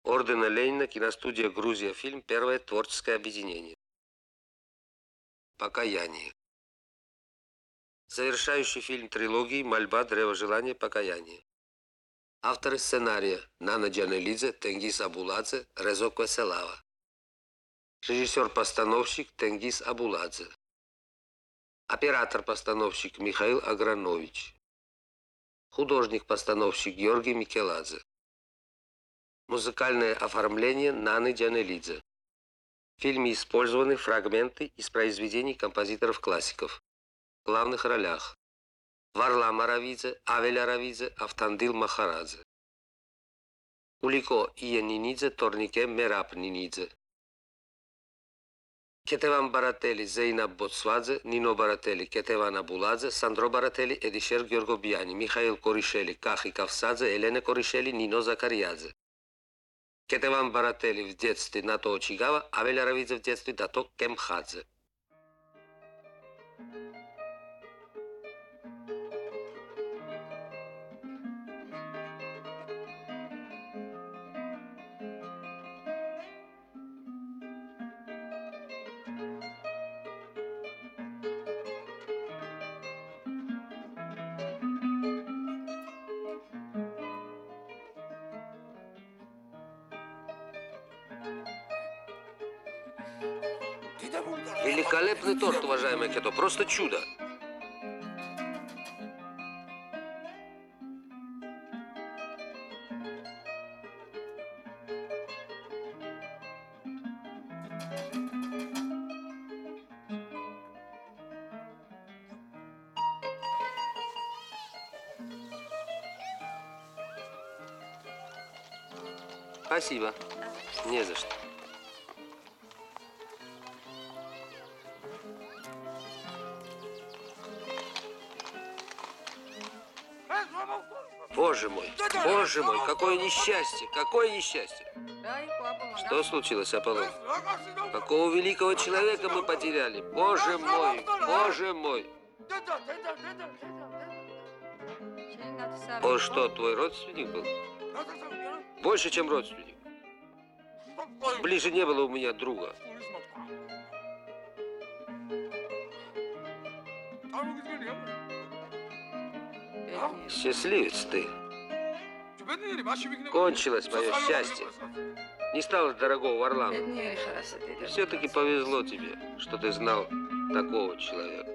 Ордена Ленина, киностудия «Грузия Фильм», первое творческое объединение. Покаяние. Завершающий фильм трилогии «Мольба, древо желания, покаяние». Авторы сценария Нана Джанелидзе, Тенгиз Абуладзе, Резо Квеселава. Режиссер-постановщик Тенгиз Абуладзе. Оператор-постановщик Михаил Агранович. Художник-постановщик Георгий Микеладзе. Музыкальное оформление Наны Джанелидзе. В фильме использованы фрагменты из произведений композиторов-классиков. В главных ролях Варлам Аравидзе, Авель Аравидзе, Автандил Махарадзе. Улико Ия Нинидзе, Торнике Мераб Нинидзе. Кетеван Баратели, Зейнаб Боцвадзе, Нино Баратели, Кетеван Абуладзе, Сандро Баратели, Эдишер Георгобияни, Михаил Коришели, Кахи Кавсадзе, Елена Коришели, Нино Закарьядзе. Кетеван Баратели в детстве Нато Очигава, Авель Аравидзе в детстве Дато Кемхадзе. Великолепный торт, уважаемый Кето, просто чудо. Спасибо. Не за что. Боже мой, какое несчастье, какое несчастье. Что случилось, Аполлон? Какого великого человека мы потеряли? Боже мой, боже мой. Он что, твой родственник был? Больше, чем родственник. Ближе не было у меня друга. Счастливец ты. Кончилось мое счастье. Не стало дорогого Варлама. Все-таки повезло тебе, что ты знал такого человека.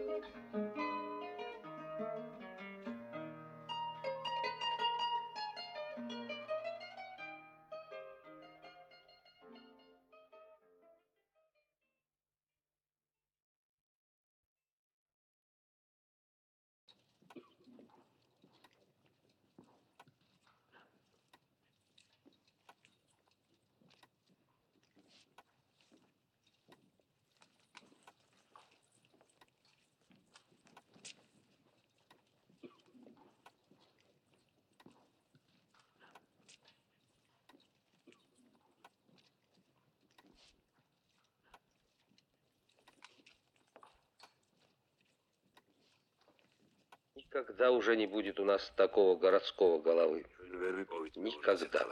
Никогда уже не будет у нас такого городского головы. Никогда.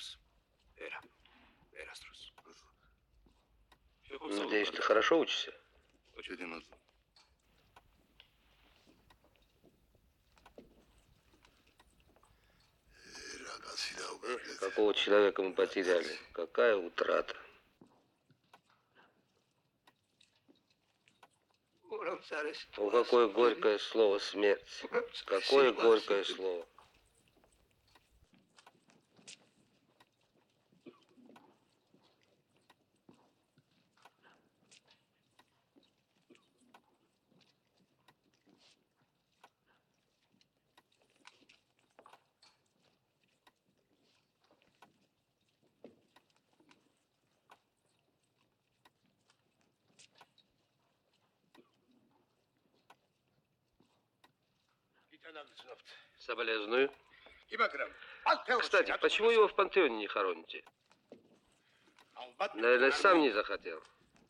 Надеюсь, ты хорошо учишься? Какого человека мы потеряли? Какая утрата? О, какое горькое слово смерть. Какое горькое слово. Соболезную. Кстати, почему его в пантеоне не хороните? Наверное, сам не захотел.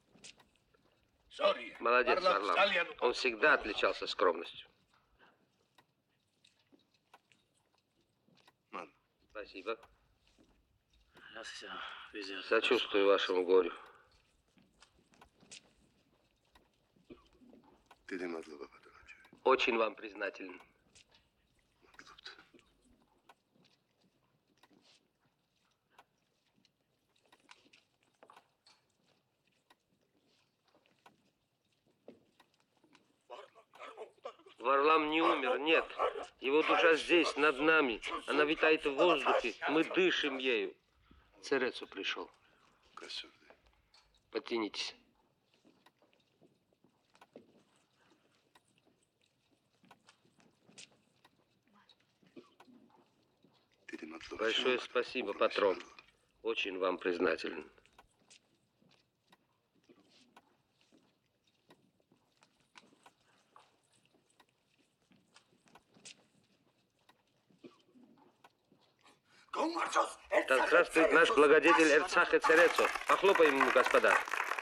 Молодец, Варлам. Он всегда отличался скромностью. Спасибо. Сочувствую вашему горю. Очень вам признателен. Варлам не умер, нет. Его душа здесь, над нами. Она витает в воздухе. Мы дышим ею. Церецу пришел. Подтянитесь. Большое спасибо, патрон. Очень вам признателен. Да здравствует наш благодетель Эрцах и Церецо. Похлопаем ему, господа.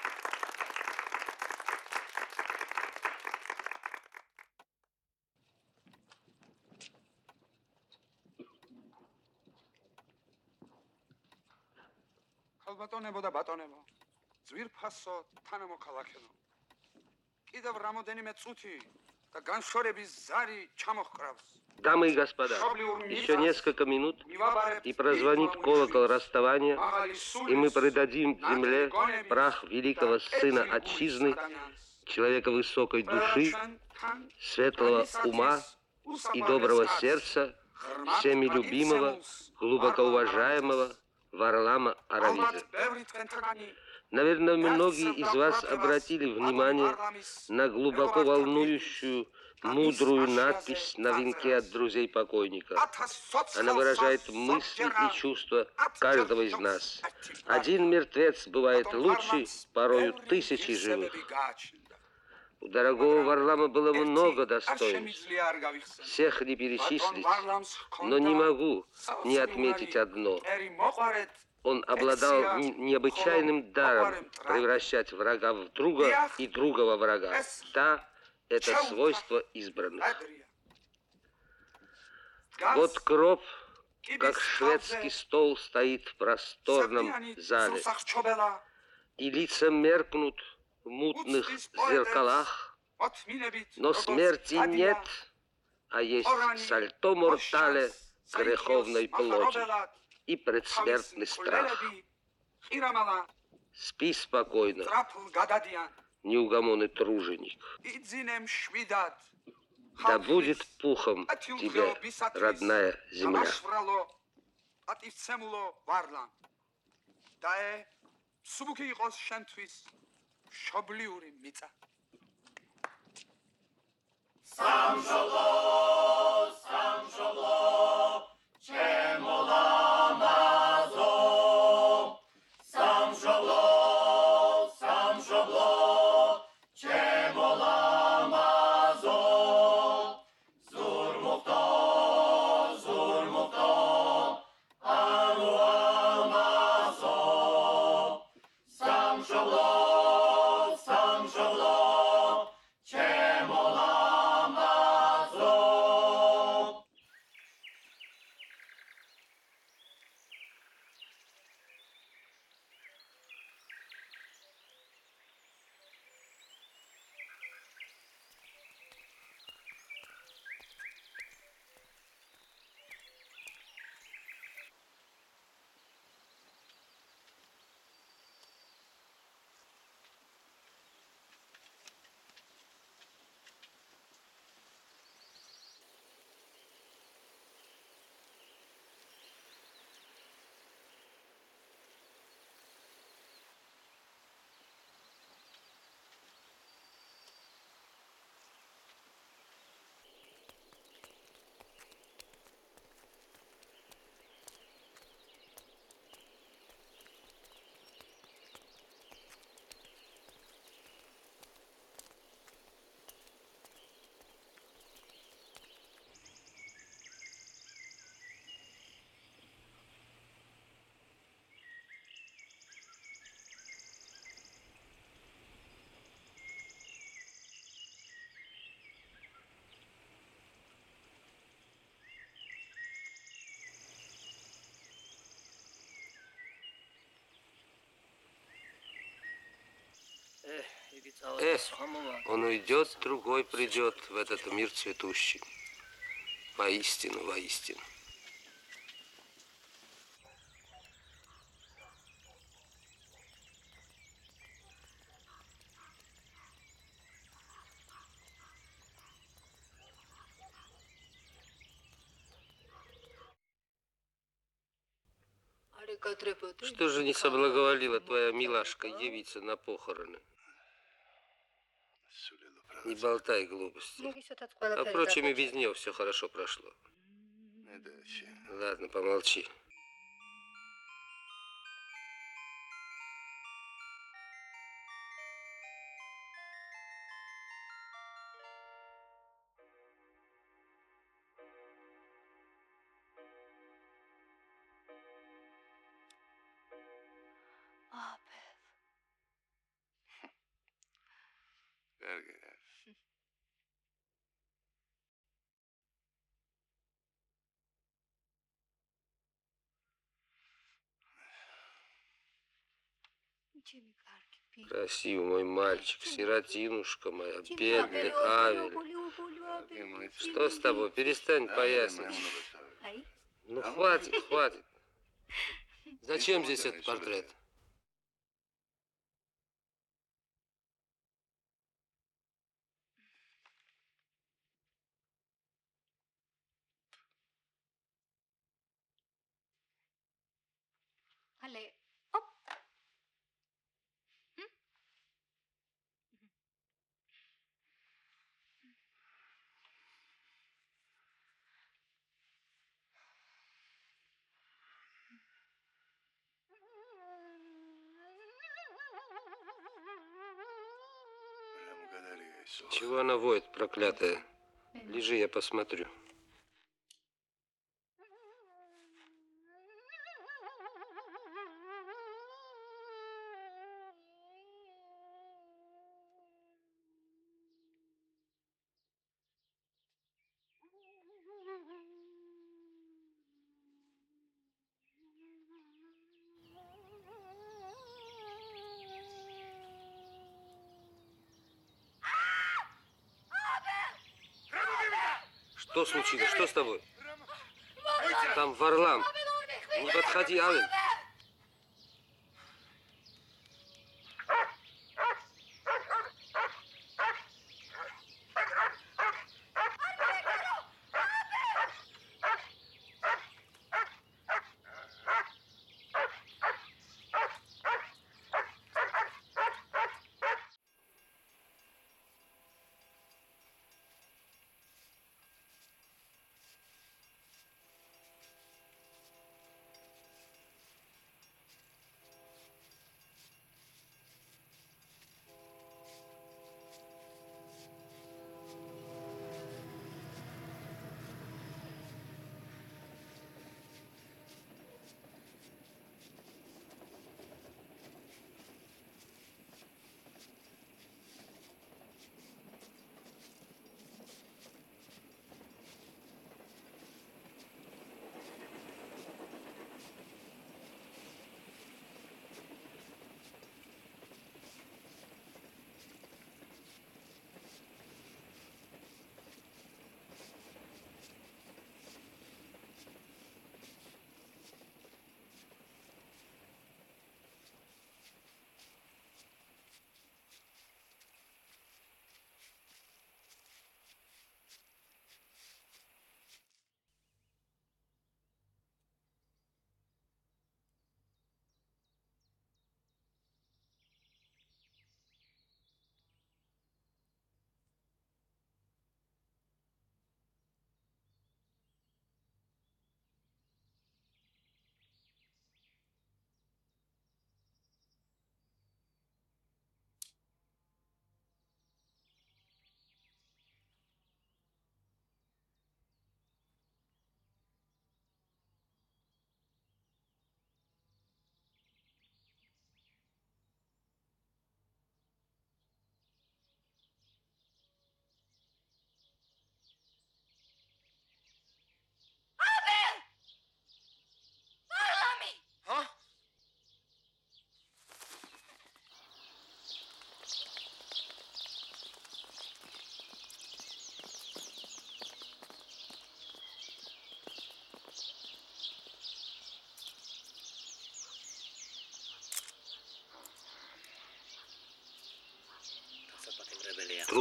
ალბატონებო და ბატონებო, ძვირფასო თანამოქალაქენო. კიდევ რამოდენიმე წუთი და განშორების ზარი ჩამოჰკრავს. Дамы и господа, еще несколько минут, и прозвонит колокол расставания, и мы предадим земле прах великого сына отчизны, человека высокой души, светлого ума и доброго сердца, всеми любимого, глубоко уважаемого Варлама Аравиза. Наверное, многие из вас обратили внимание на глубоко волнующую, мудрую надпись на венке от друзей покойника. Она выражает мысли и чувства каждого из нас. Один мертвец бывает лучше, порою тысячи живых. У дорогого Варлама было много достоинств. Всех не перечислить, но не могу не отметить одно. Он обладал необычайным даром превращать врага в друга и друга во врага. Да, это свойство избранных. Вот гроб, как шведский стол, стоит в просторном зале, и лица меркнут в мутных зеркалах, но смерти нет, а есть сальто мортале греховной плоти и предсмертный страх. Спи спокойно, неугомонный труженик. Да будет пухом тебе, родная земля. Он уйдет, другой придет в этот мир цветущий. Воистину, воистину. Что же не соблаговолила твоя милашка явиться на похороны? Не болтай глупости. А впрочем, и без нее все хорошо прошло. Ладно, помолчи. Красивый мой мальчик, сиротинушка моя, бедный Авель. Что с тобой? Перестань поясничать. Ну, хватит, хватит. Зачем здесь этот портрет? Чего она воет, проклятая? Лежи, я посмотрю. Что случилось? Что с тобой? Там Варлам. Не подходи, Авель.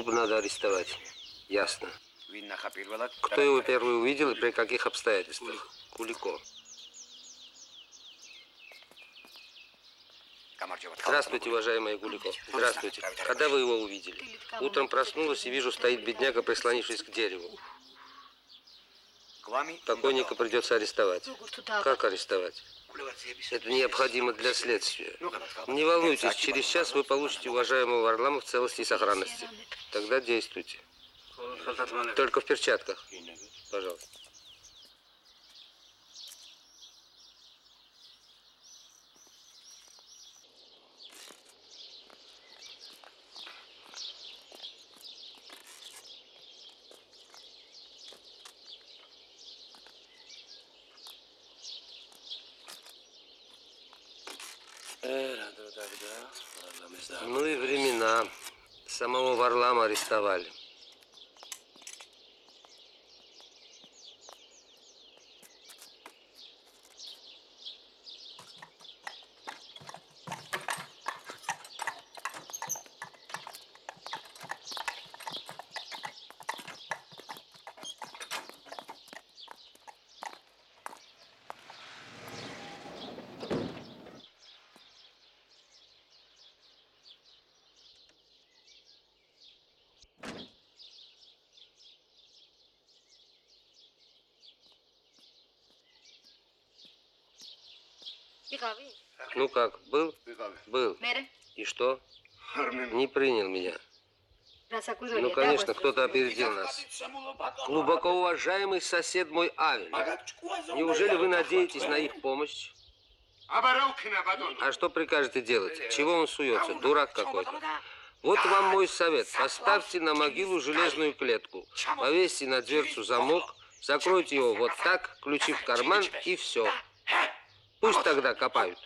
Труп надо арестовать. Ясно. Кто его первый увидел и при каких обстоятельствах? Кулико. Здравствуйте, уважаемый Гулико. Здравствуйте. Когда вы его увидели? Утром проснулась и вижу, стоит бедняга, прислонившись к дереву. Покойника придется арестовать. Как арестовать? Это необходимо для следствия. Не волнуйтесь, через час вы получите уважаемого Варлама в целости и сохранности. Тогда действуйте. Только в перчатках. Пожалуйста. Ну и времена. Самого Варлама арестовали. Ну как, был? Был. И что? Не принял меня. Ну, конечно, кто-то опередил нас. Глубоко уважаемый сосед мой Авель. Неужели вы надеетесь на их помощь? А что прикажете делать? Чего он суется? Дурак какой-то. Вот вам мой совет. Поставьте на могилу железную клетку. Повесьте на дверцу замок. Закройте его вот так, ключи в карман и все. Пусть тогда копают.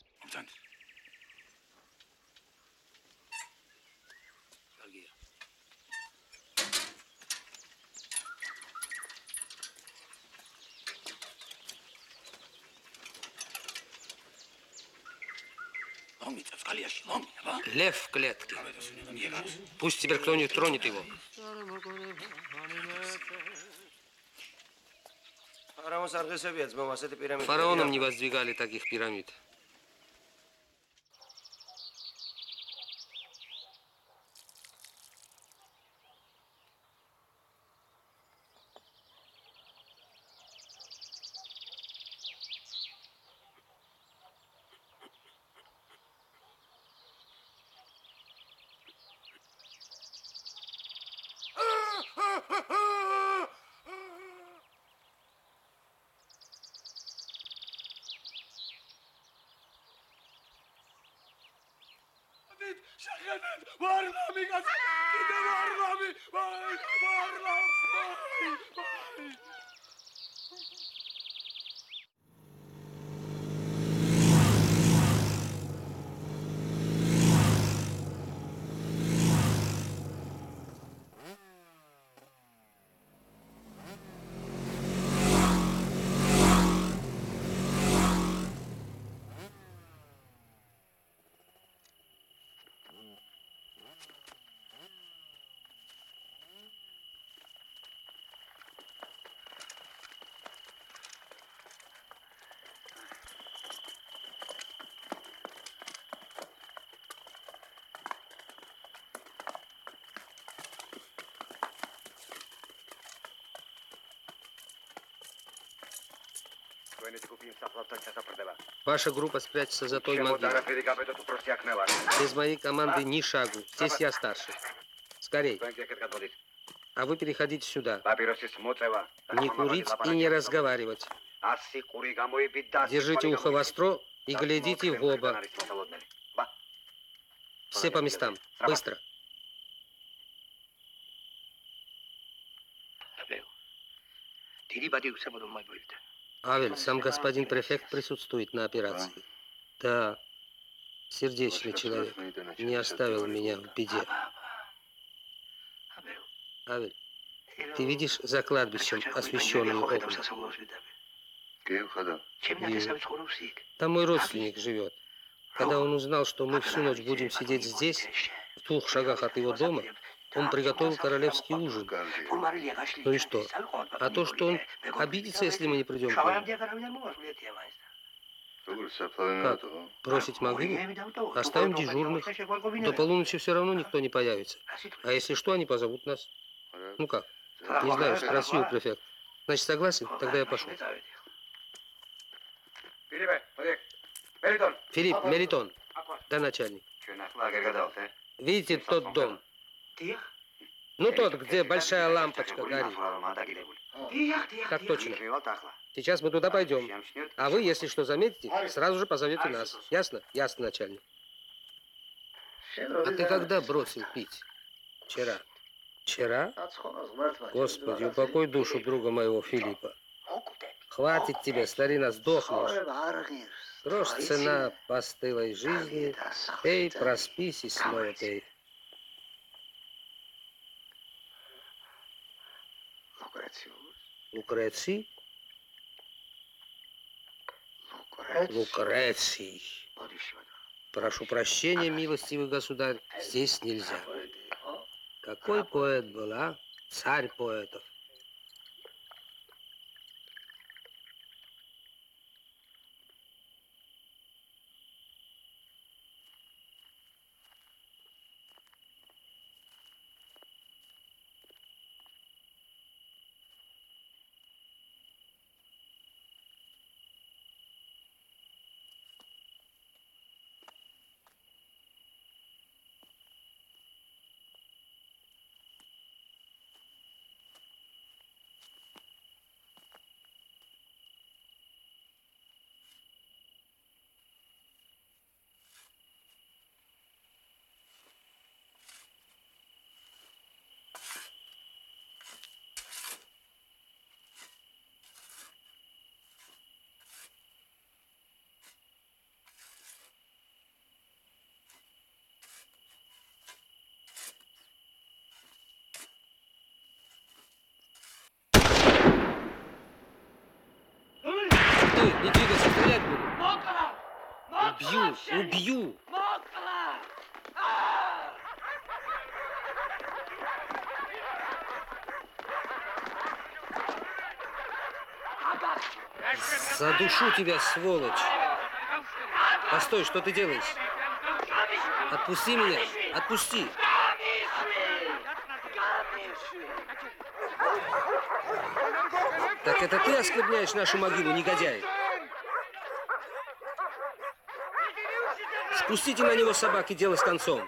Лев в клетке. Пусть теперь кто-нибудь тронет его. Фараонам не воздвигали таких пирамид. Ваша группа спрячется за той могилой. Без моей команды ни шагу. Здесь я старший. Скорей. А вы переходите сюда. Не курить и не разговаривать. Держите ухо востро и глядите в оба. Все по местам. Быстро. Авель, сам господин префект присутствует на операции. Да, сердечный человек. Не оставил меня в беде. Авель, ты видишь за кладбищем освещенные окна? Вижу. Там мой родственник живет. Когда он узнал, что мы всю ночь будем сидеть здесь, в 2 шагах от его дома, Он приготовил королевский ужин. Ну и что? А то, что он обидится, если мы не придем к нему. Как? Бросить могилу? Оставим дежурных. До полуночи все равно никто не появится. А если что, они позовут нас. Ну как? Не знаю, спроси у префекта. Значит, согласен? Тогда я пошел. Филипп, Мелитон. Да, начальник. Видите тот дом? Ну, тот, где большая лампочка горит. Так точно. Сейчас мы туда пойдем. А вы, если что заметите, сразу же позовете нас. Ясно? Ясно, начальник. А ты когда бросил пить? Вчера. Вчера? Господи, упокой душу друга моего Филиппа. Хватит тебе, старина, сдохнешь. Грош цена постылой жизни. Пей, проспись и снова пей. Лукреций? Лукреций. Прошу прощения, милостивый государь, здесь нельзя. Какой поэт был, а? Царь поэтов. Не двигайся, стрелять буду. Убью, убью. Задушу тебя, сволочь. Постой, что ты делаешь? Отпусти меня, отпусти. Так это ты оскверняешь нашу могилу, негодяй? Спустите на него собак и дело с концом.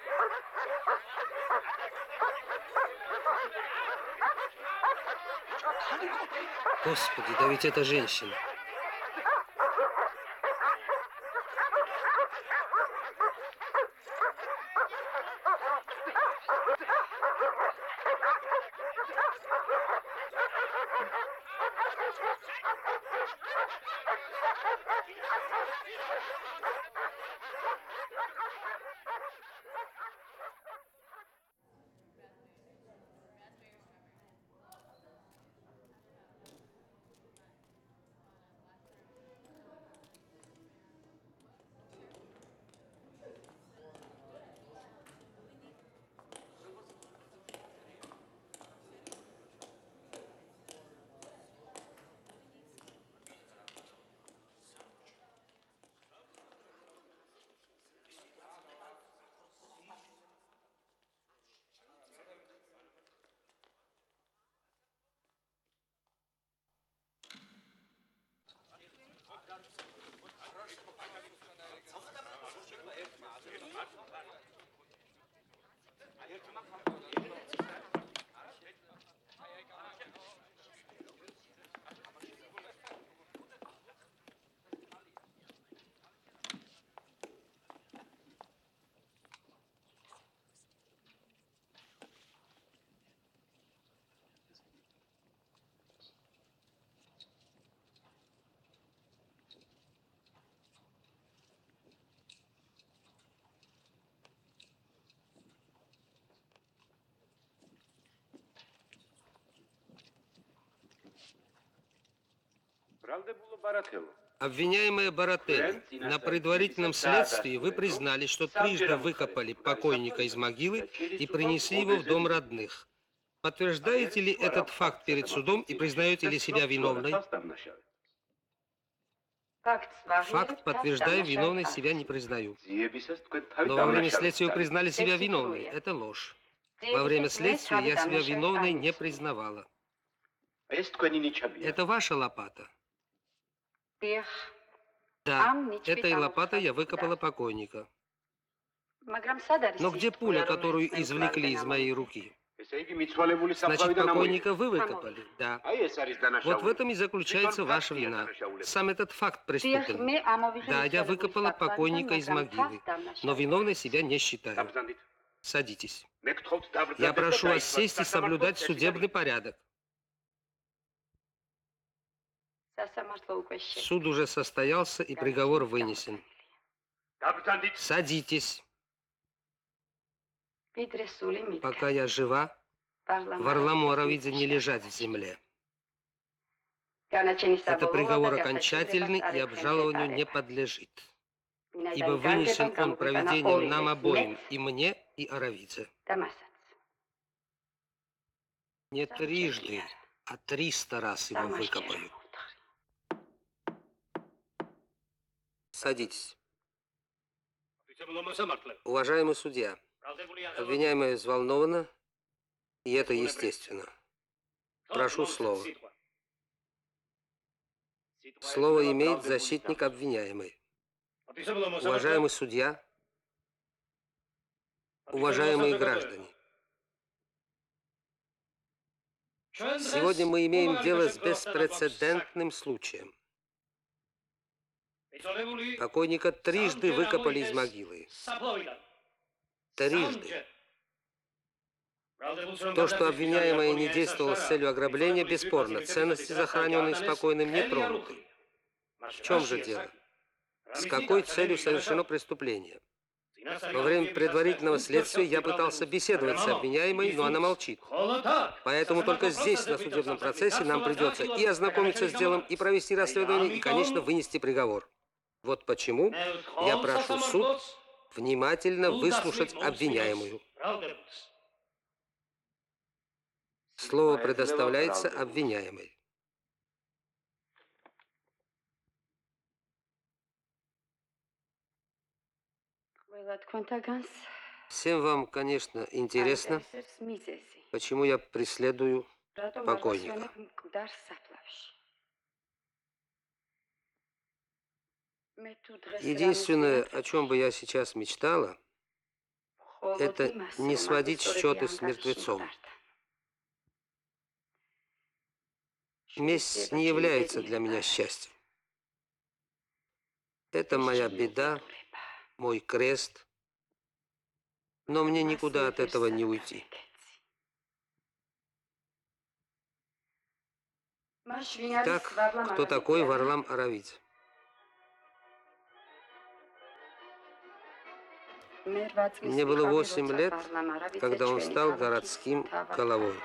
Господи, да ведь это женщина. Правда було Барателло? Обвиняемая Барателли, на предварительном следствии вы признали, что трижды выкопали покойника из могилы и принесли его в дом родных. Подтверждаете ли этот факт перед судом и признаете ли себя виновной? Факт, подтверждая виновной, себя не признаю. Но во время следствия вы признали себя виновной. Это ложь. Во время следствия я себя виновной не признавала. Это ваша лопата? Да, этой лопатой я выкопала покойника. Но где пуля, которую извлекли из моей руки? Значит, покойника вы выкопали? Да. Вот в этом и заключается ваша вина. Сам этот факт преступен. Да, я выкопала покойника из могилы, но виновной себя не считаю. Садитесь. Я прошу вас сесть и соблюдать судебный порядок. Суд уже состоялся, и приговор вынесен. Садитесь. Пока я жива, Варламу Аравидзе не лежать в земле. Это приговор окончательный и обжалованию не подлежит, ибо вынесен он провидением нам обоим, и мне, и Аравидзе. Не трижды, а 300 раз его выкопаю. Садитесь. Уважаемый судья, обвиняемая взволнована, и это естественно. Прошу слова. Слово имеет защитник обвиняемой. Уважаемый судья, уважаемые граждане, сегодня мы имеем дело с беспрецедентным случаем. Покойника трижды выкопали из могилы. Трижды. То, что обвиняемая не действовала с целью ограбления, бесспорно. Ценности, захороненные спокойным, не тронуты. В чем же дело? С какой целью совершено преступление? Во время предварительного следствия я пытался беседовать с обвиняемой, но она молчит. Поэтому только здесь, на судебном процессе, нам придется и ознакомиться с делом, и провести расследование, и, конечно, вынести приговор. Вот почему я прошу суд внимательно выслушать обвиняемую. Слово предоставляется обвиняемой. Всем вам, конечно, интересно, почему я преследую покойника. Единственное, о чем бы я сейчас мечтала, это не сводить счеты с мертвецом. Месть не является для меня счастьем. Это моя беда, мой крест, но мне никуда от этого не уйти. Итак, кто такой Варлам Аравидзе? Мне было 8 лет, когда он стал городским головой.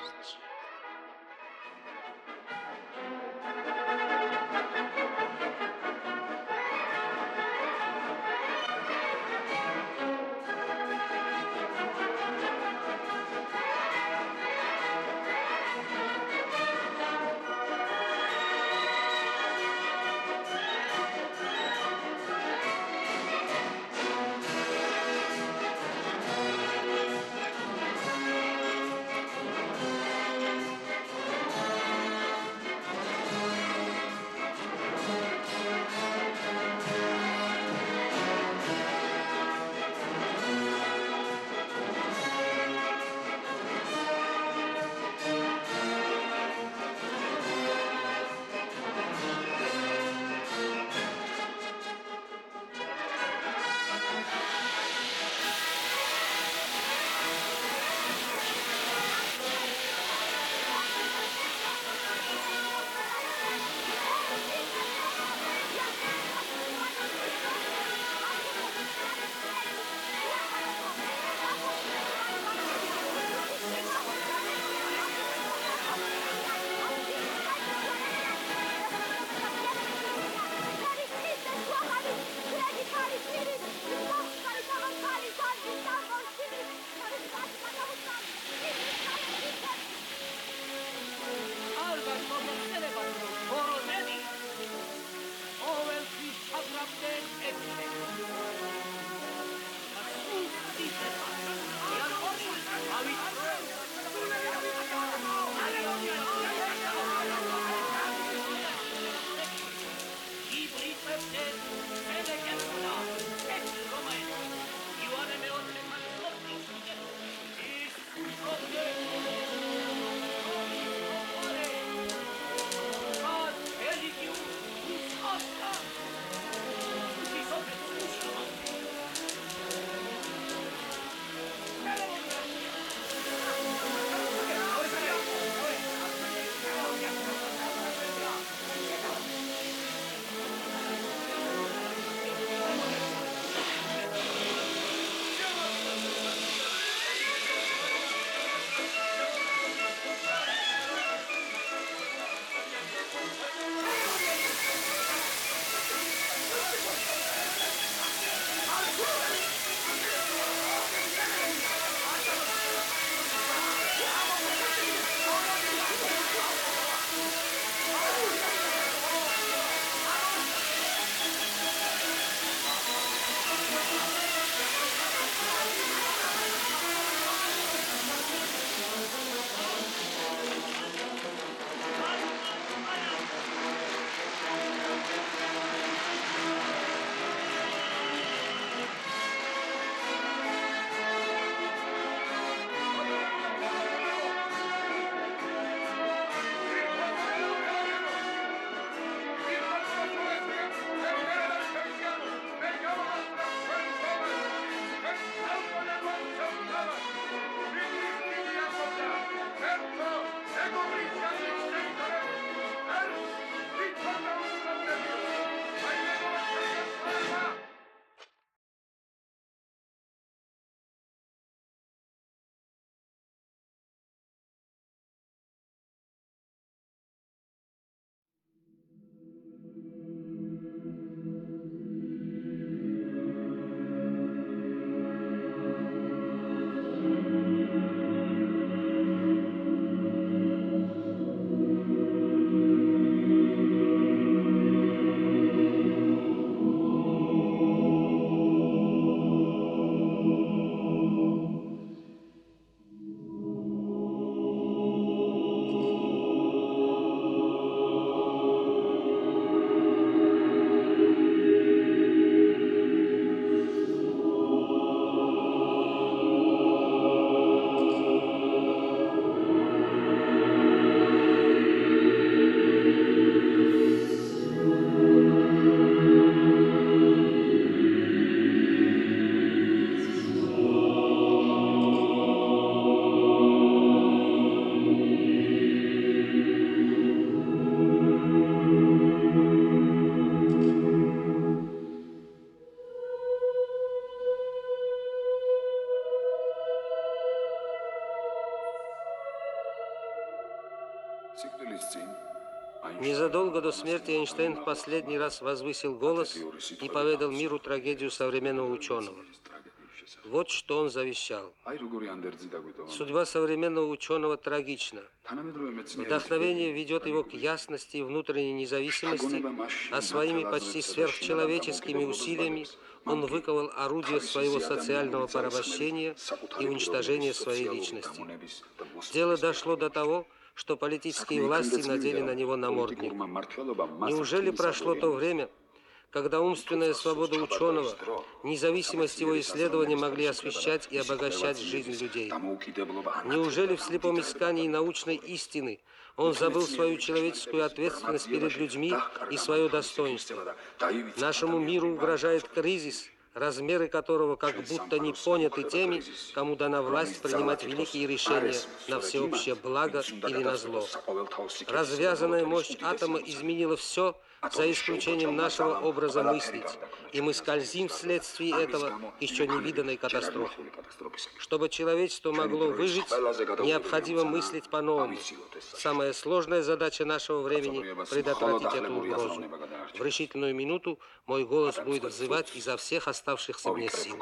Незадолго до смерти Эйнштейн в последний раз возвысил голос и поведал миру трагедию современного ученого. Вот что он завещал. Судьба современного ученого трагична. Вдохновение ведет его к ясности и внутренней независимости, а своими почти сверхчеловеческими усилиями он выковал орудие своего социального порабощения и уничтожения своей личности. Дело дошло до того, что политические власти надели на него намордник. Неужели прошло то время, когда умственная свобода ученого, независимость его исследований могли освещать и обогащать жизнь людей? Неужели в слепом искании научной истины он забыл свою человеческую ответственность перед людьми и свое достоинство? Нашему миру угрожает кризис, размеры которого как будто не поняты теми, кому дана власть принимать великие решения на всеобщее благо или на зло. Развязанная мощь атома изменила все, за исключением нашего образа мыслить, и мы скользим вследствие этого еще невиданной катастрофы. Чтобы человечество могло выжить, необходимо мыслить по-новому. Самая сложная задача нашего времени – предотвратить эту угрозу. В решительную минуту мой голос будет взывать изо всех оставшихся мне сил.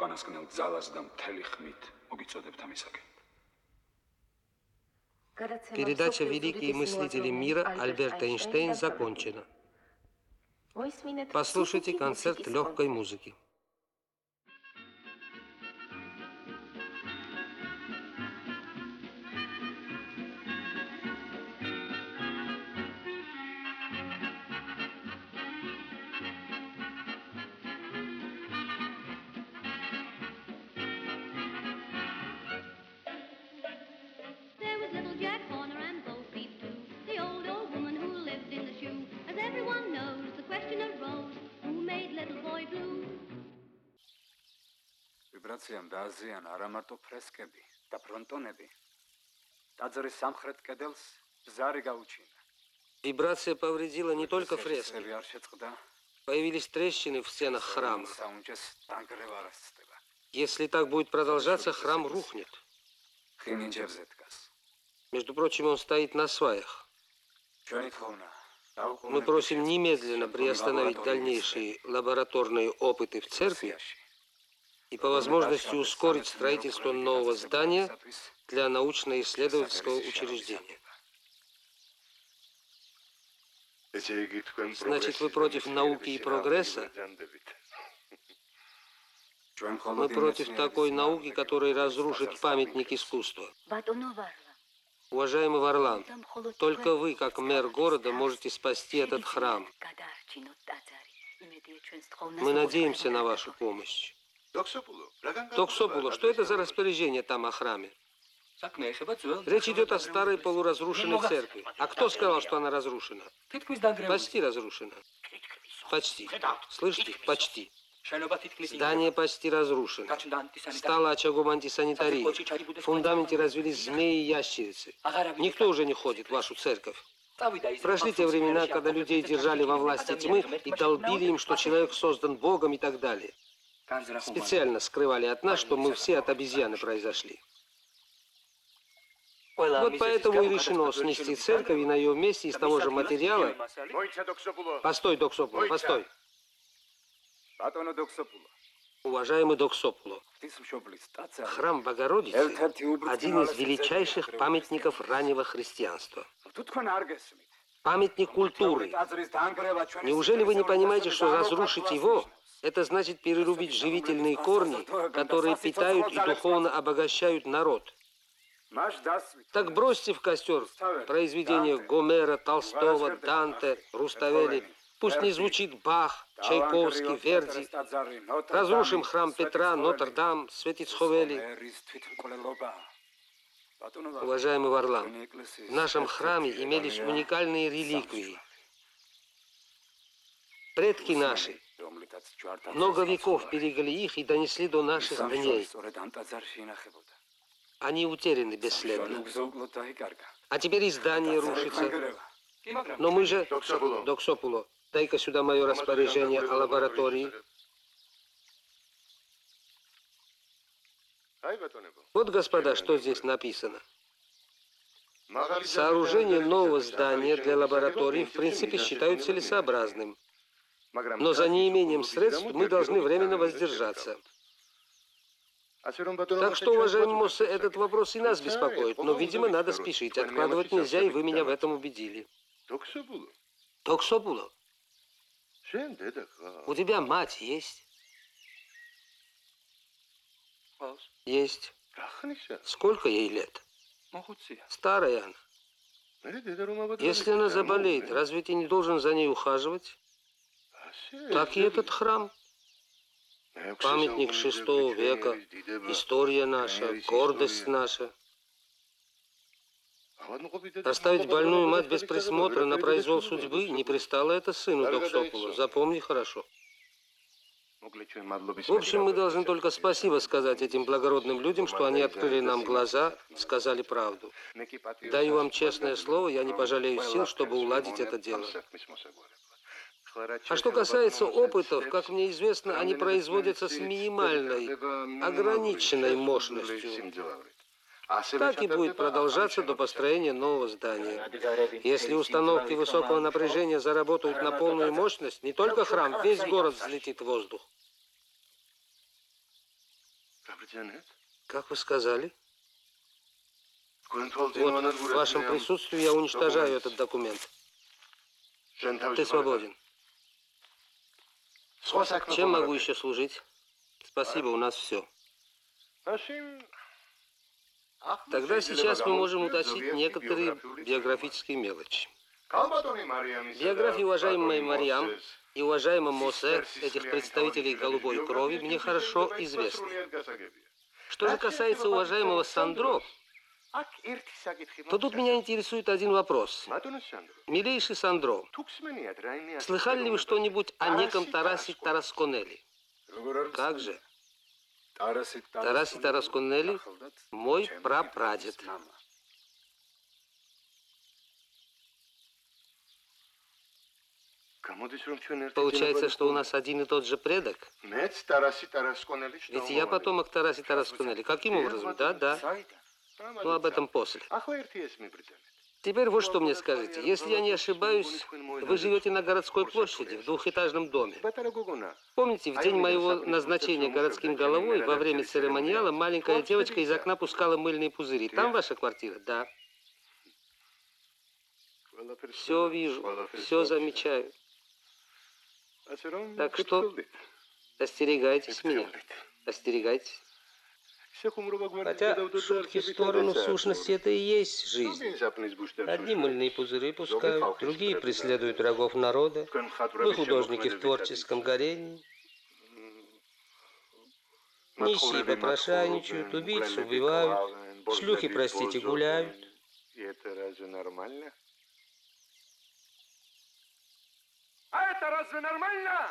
Передача «Великие мыслители мира» Альберт Эйнштейн закончена. Послушайте концерт легкой музыки. ვიბრაციამ დააზიანა არა მარტო ფრესკები და ფრონტონები. ტაძრის სამხრეთ კედელს ბზარი გაუჩინა. Вибрация повредила не только фрески. Появились трещины в стенах храма. Если так будет продолжаться, храм рухнет. Между прочим, он стоит на сваях. Мы просим немедленно приостановить дальнейшие лабораторные опыты в церкви и по возможности ускорить строительство нового здания для научно-исследовательского учреждения. Значит, вы против науки и прогресса? Мы против такой науки, которая разрушит памятник искусства. Уважаемый Варлам, только вы, как мэр города, можете спасти этот храм. Мы надеемся на вашу помощь. Токсопуло, что это за распоряжение там о храме? Речь идет о старой полуразрушенной церкви. А кто сказал, что она разрушена? Почти разрушена. Почти. Слышите? Почти. Здание почти разрушено. Стало очагом антисанитарии. В фундаменте развелись змеи и ящерицы. Никто уже не ходит в вашу церковь. Прошли те времена, когда людей держали во власти тьмы и долбили им, что человек создан Богом и так далее. Специально скрывали от нас, что мы все от обезьяны произошли. Вот поэтому и решено снести церковь и на ее месте из того же материала... Постой, Доксопуло, постой. Уважаемый Доксопуло, храм Богородицы – один из величайших памятников раннего христианства. Памятник культуры. Неужели вы не понимаете, что разрушить его – это значит перерубить живительные корни, которые питают и духовно обогащают народ? Так бросьте в костер произведения Гомера, Толстого, Данте, Руставели. Пусть не звучит Бах, Чайковский, Верди. Разрушим храм Петра, Нотр-Дам, Светицховели. Уважаемый Варлам, в нашем храме имелись уникальные реликвии. Предки наши много веков берегли их и донесли до наших дней. Они утеряны бесследно. А теперь и здание рушится. Но мы же... Доксопуло, дай-ка сюда мое распоряжение о лаборатории. Вот, господа, что здесь написано. Сооружение нового здания для лаборатории в принципе считают целесообразным. Но за неимением средств мы должны временно воздержаться. Так что, уважаемый Моссе, этот вопрос и нас беспокоит, но, видимо, надо спешить. Откладывать нельзя, и вы меня в этом убедили. Токсобуло. У тебя мать есть? Есть. Сколько ей лет? Старая она. Если она заболеет, разве ты не должен за ней ухаживать? Так и этот храм. Памятник VI века, история наша, гордость наша. Оставить больную мать без присмотра на произвол судьбы не пристало это сыну Токсопулу. Запомни хорошо. В общем, мы должны только спасибо сказать этим благородным людям, что они открыли нам глаза, сказали правду. Даю вам честное слово, я не пожалею сил, чтобы уладить это дело. А что касается опытов, как мне известно, они производятся с минимальной, ограниченной мощностью. Так и будет продолжаться до построения нового здания. Если установки высокого напряжения заработают на полную мощность, не только храм, весь город взлетит в воздух. Как вы сказали? Вот в вашем присутствии я уничтожаю этот документ. Ты свободен. Чем могу еще служить? Спасибо, у нас все. Тогда сейчас мы можем уточнить некоторые биографические мелочи. Биографии уважаемой Мариам и уважаемого Моссе, этих представителей голубой крови, мне хорошо известны. Что же касается уважаемого Сандро, то тут меня интересует один вопрос. Милейший Сандро, слыхали ли вы что-нибудь о неком Тарасе Тарасконелли? Как же? Тараси Тарасконелли – мой прапрадед. Получается, что у нас один и тот же предок? Ведь я потомок Тараси Тарасконелли. Каким образом? Да. Но об этом после. Теперь вот что мне скажите. Если я не ошибаюсь, вы живете на городской площади, в двухэтажном доме. Помните, в день моего назначения городским головой, во время церемониала, маленькая девочка из окна пускала мыльные пузыри. Там ваша квартира? Да. Все вижу, все замечаю. Так что остерегайтесь меня. Остерегайтесь. Хотя, шутки в сторону, в сущности, это и есть жизнь. Одни мыльные пузыри пускают, другие преследуют врагов народа. Вы художники в творческом горении. Нищие попрошайничают, убийц убивают, шлюхи, простите, гуляют. И это разве нормально? А это разве нормально?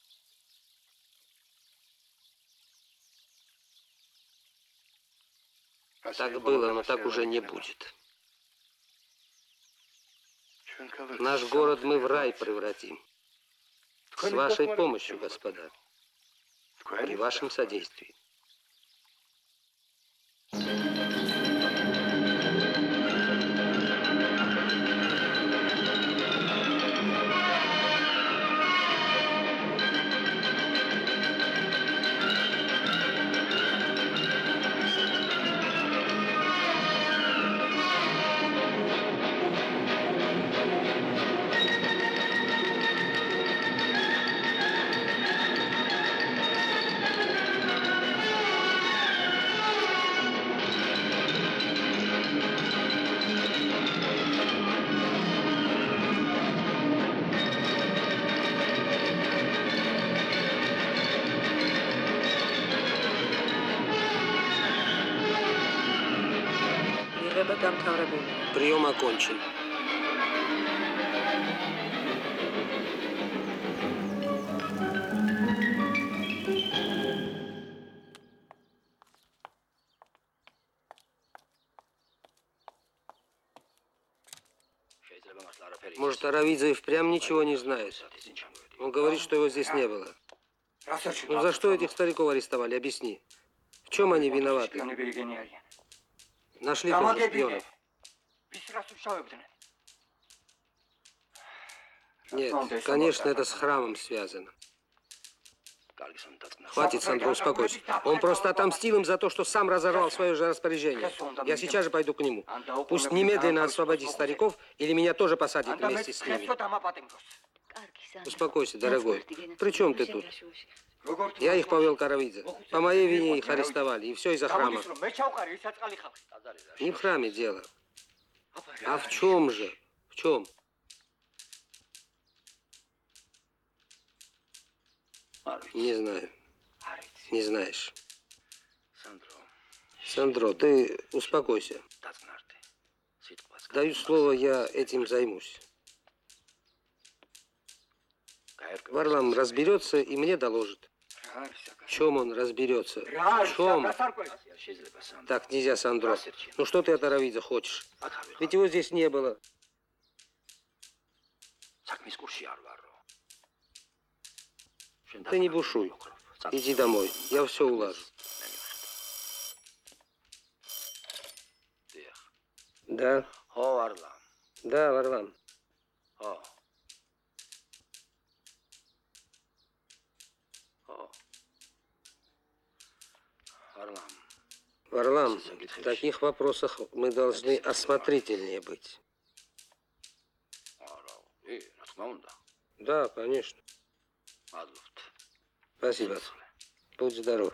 Так было, но так уже не будет. Наш город мы в рай превратим. С вашей помощью, господа. При вашем содействии. Прием окончен. Может, Аравидзе и впрямь ничего не знает? Он говорит, что его здесь не было. Ну за что этих стариков арестовали? Объясни. В чем они виноваты? Нашли тоже шпионов. Нет, конечно, это с храмом связано. Хватит, Сандро, успокойся. Он просто отомстил им за то, что сам разорвал свое же распоряжение. Я сейчас же пойду к нему. Пусть немедленно освободит стариков, или меня тоже посадят вместе с ними. Успокойся, дорогой. При чем ты тут? Я их повел к Аравидзе. По моей вине их арестовали, и все из-за храма. Не в храме дело. А в чем же? В чем? Не знаю. Не знаешь. Сандро, ты успокойся. Даю слово, я этим займусь. Варлам разберется и мне доложит. В чем он разберется? В чем? Так нельзя, Сандро. Ну что ты от Аравидзе хочешь? Ведь его здесь не было. Ты не бушуй. Иди домой. Я все улажу. Да. Да, Варлам. Варлам, в таких вопросах мы должны осмотрительнее быть. Да, конечно. Спасибо. Будь здоров.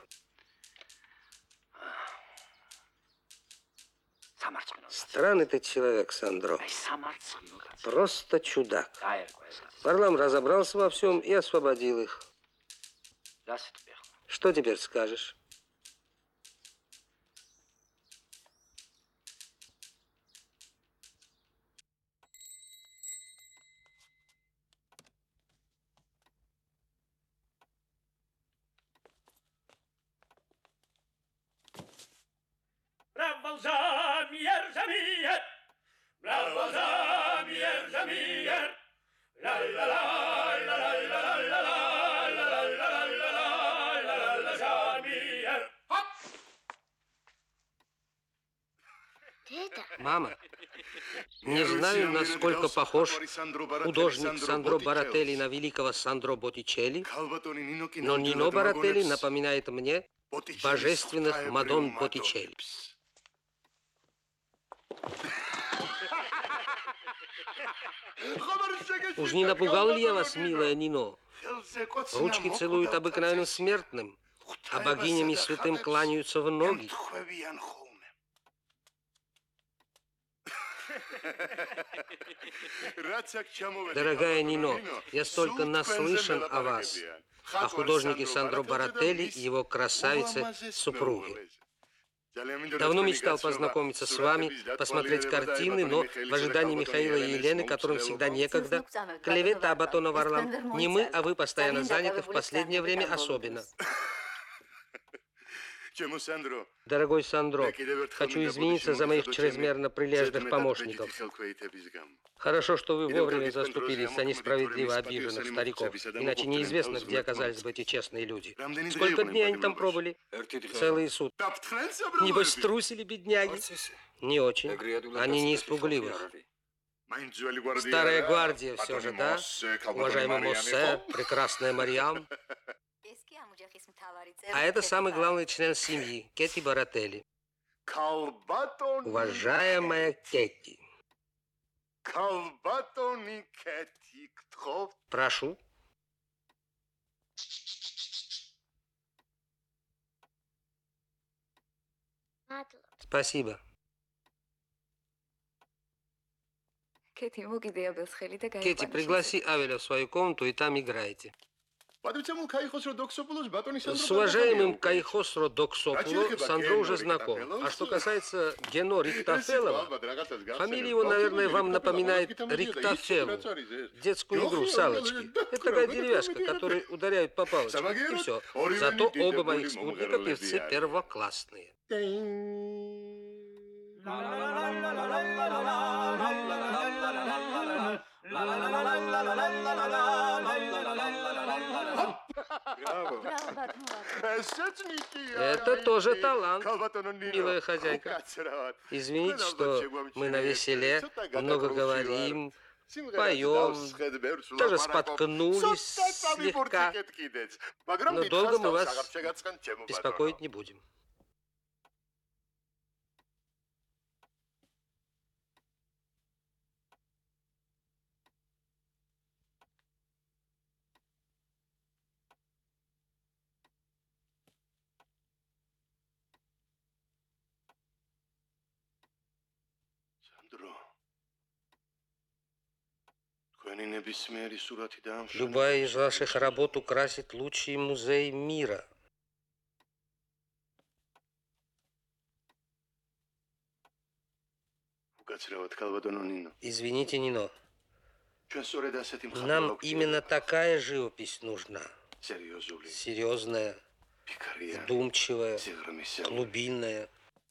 Странный ты человек, Сандро. Просто чудак. Варлам разобрался во всем и освободил их. Что теперь скажешь? Bravo Zamier, Zamier! Bravo Zamier, Zamier! La la la la la la la la la la la Zamier! Мама, не знаю, насколько похож художник Сандро Барателли на великого Сандро Боттичелли, но Нино Барателли напоминает мне божественных Мадон Боттичелли. Уж не напугал ли я вас, милая Нино? Ручки целуют обыкновенным смертным, а богиням и святым кланяются в ноги. Дорогая Нино, я столько наслышан о вас, о художнике Сандро Барателли и его красавице-супруге. Давно мечтал познакомиться с вами, посмотреть картины, но в ожидании Михаила и Елены, которым всегда некогда, клевета Батона Варлам, не мы, а вы постоянно заняты, в последнее время особенно. Дорогой Сандро, хочу извиниться за моих чрезмерно прилежных помощников. Хорошо, что вы вовремя заступились за несправедливо обиженных стариков, иначе неизвестно, где оказались бы эти честные люди. Сколько дней они там пробыли? Целые сутки. Небось, струсили, бедняги? Не очень. Они не испугливы. Старая гвардия все же, да? Уважаемый Моссе, прекрасная Мариам. А это самый главный член семьи, Кетти Барателли. Уважаемая Кетти. Прошу. Спасибо. Кетти, пригласи Авеля в свою комнату и там играйте. С уважаемым Кайхосро Доксопуло Сандро уже знаком. А что касается Гено Риктофелова, фамилия его, наверное, вам напоминает Риктофелу, детскую игру салочки. Это такая деревяшка, которой ударяют по палочке. И все. Зато оба моих спутника певцы первоклассные. Браво. Это тоже талант, милая хозяйка. Извините, что мы на веселе, много говорим, поем, даже споткнулись слегка. Но долго мы вас беспокоить не будем. Любая из ваших работ украсит лучший музей мира. Извините, Нино. Нам именно такая живопись нужна. Серьезная, вдумчивая, глубинная.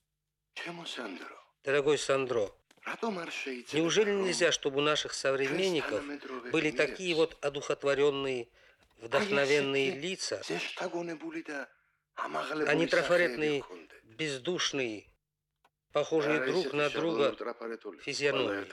Дорогой Сандро, неужели нельзя, чтобы у наших современников были такие вот одухотворенные, вдохновенные лица, а не трафаретные, бездушные, похожие друг на друга физиономии?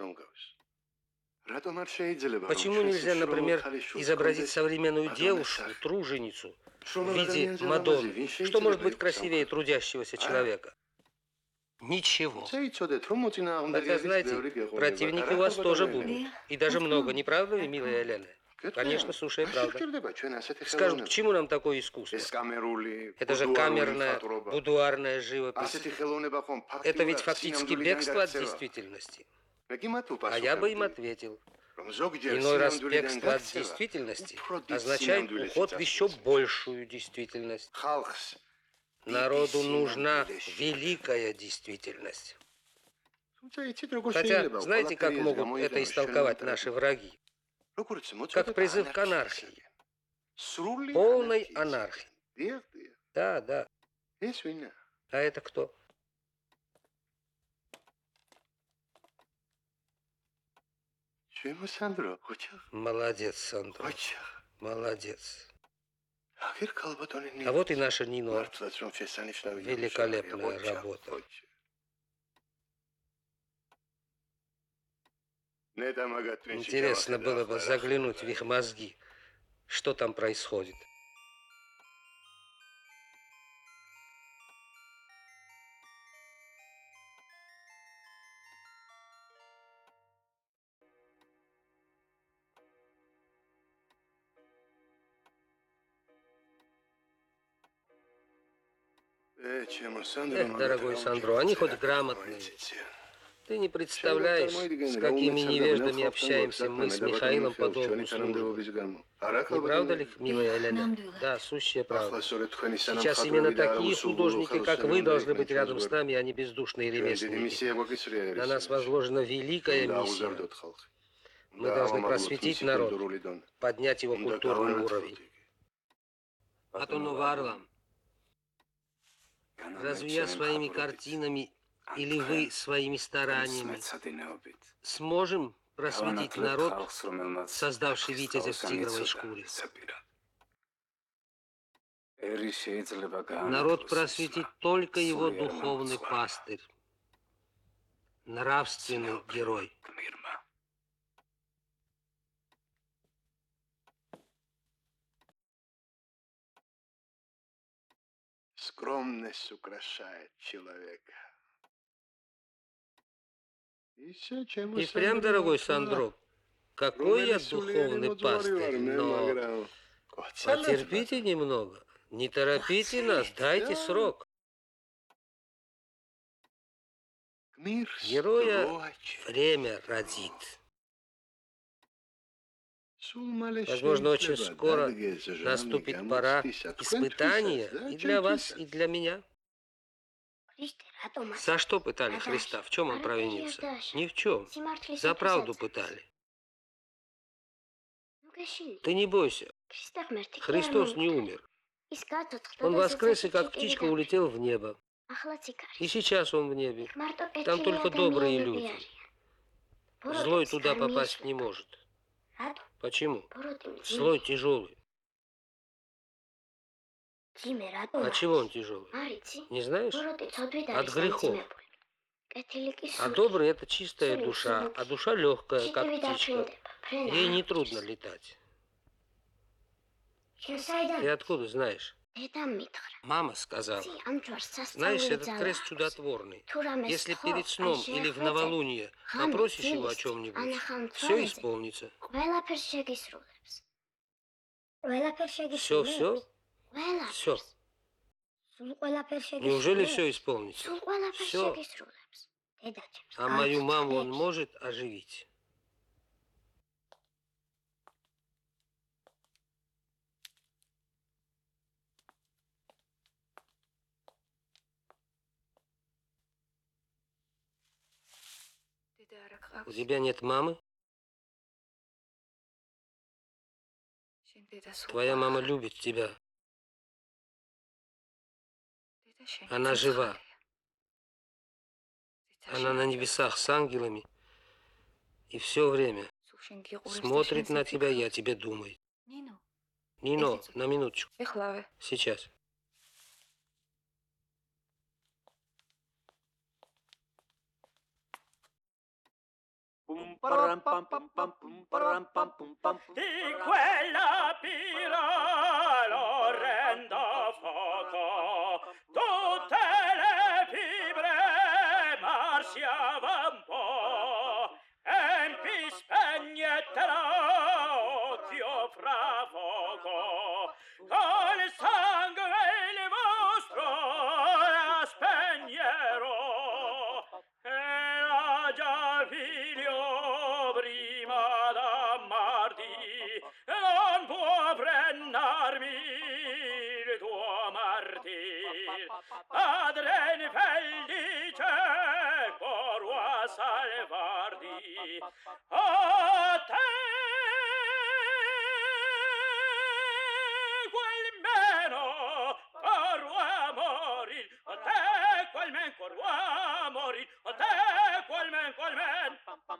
Почему нельзя, например, изобразить современную девушку, труженицу, в виде Мадонны? Что может быть красивее трудящегося человека? Ничего. Хотя, знаете, противники у вас тоже будут. И даже много, не правда ли, милая Елена? Конечно, слушай, правда. Скажут, к чему нам такое искусство? Это же камерная, будуарная живопись. Это ведь фактически бегство от действительности. А я бы им ответил. Иной раз бегство от действительности означает уход в еще большую действительность. Народу нужна великая действительность. Хотя, знаете, как могут это истолковать наши враги? Как призыв к анархии. Полной анархии. Да, да. А это кто? Молодец, Сандро. Молодец. А вот и наша Нино. Великолепная работа. Интересно было бы заглянуть в их мозги. Что там происходит? Эх, дорогой Сандро, они хоть грамотные. Ты не представляешь, с какими невеждами общаемся мы с Михаилом по долгу службы. Не правда ли, милая Елена? Да, сущая правда. Сейчас именно такие художники, как вы, должны быть рядом с нами, а не бездушные ремесленники. На нас возложена великая миссия. Мы должны просветить народ, поднять его культурный уровень. Атону Варлам, разве я своими картинами или вы своими стараниями сможем просветить народ, создавший витязя в тигровой шкуре? Народ просветит только его духовный пастырь, нравственный герой. Скромность украшает человека. И впрямь, дорогой Сандро, какой я духовный пастырь, но потерпите немного, не торопите нас, дайте срок. Героя время родит. Возможно, очень скоро наступит пора испытания и для вас, и для меня. За что пытали Христа? В чем он провинился? Ни в чем. За правду пытали. Ты не бойся. Христос не умер. Он воскрес и как птичка улетел в небо. И сейчас он в небе. Там только добрые люди. Злой туда попасть не может. Почему? Слой тяжелый. А чего он тяжелый? Не знаешь? От грехов. А добрый — это чистая душа, а душа легкая, как птичка. Ей не трудно летать. Ты откуда знаешь? Мама сказала. Знаешь, этот крест чудотворный. Если перед сном или в новолуние попросишь его о чем-нибудь, все исполнится. Все, все? Все. Неужели все исполнится? Все. А мою маму он может оживить? У тебя нет мамы? Твоя мама любит тебя. Она жива. Она на небесах с ангелами. И все время смотрит на тебя, я тебе думаю. Нино, на минуточку. Сейчас. Di quella pira l'orrendo fuoco, tutte le fibre marciavan un po', empi spegnettero occhio fra fuoco, col sangue il vostro la spegnerò, era già figlio prima d'ammarti, non può frenarmi il tuo martir. Padre infelice, porro a salvarti, a te quel meno porro a morir, a te quel men porro a morir, a te quel men, quel men.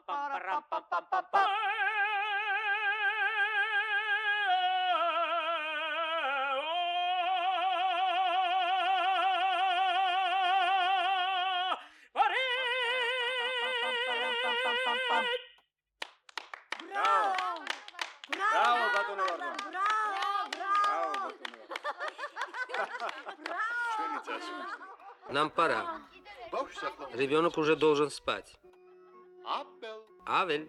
Bravo, Baton Varlam. ჩვენი წასვლის. Нам пора. ბავშვს ახლა Ребенок уже должен спать. აბელ. Авель.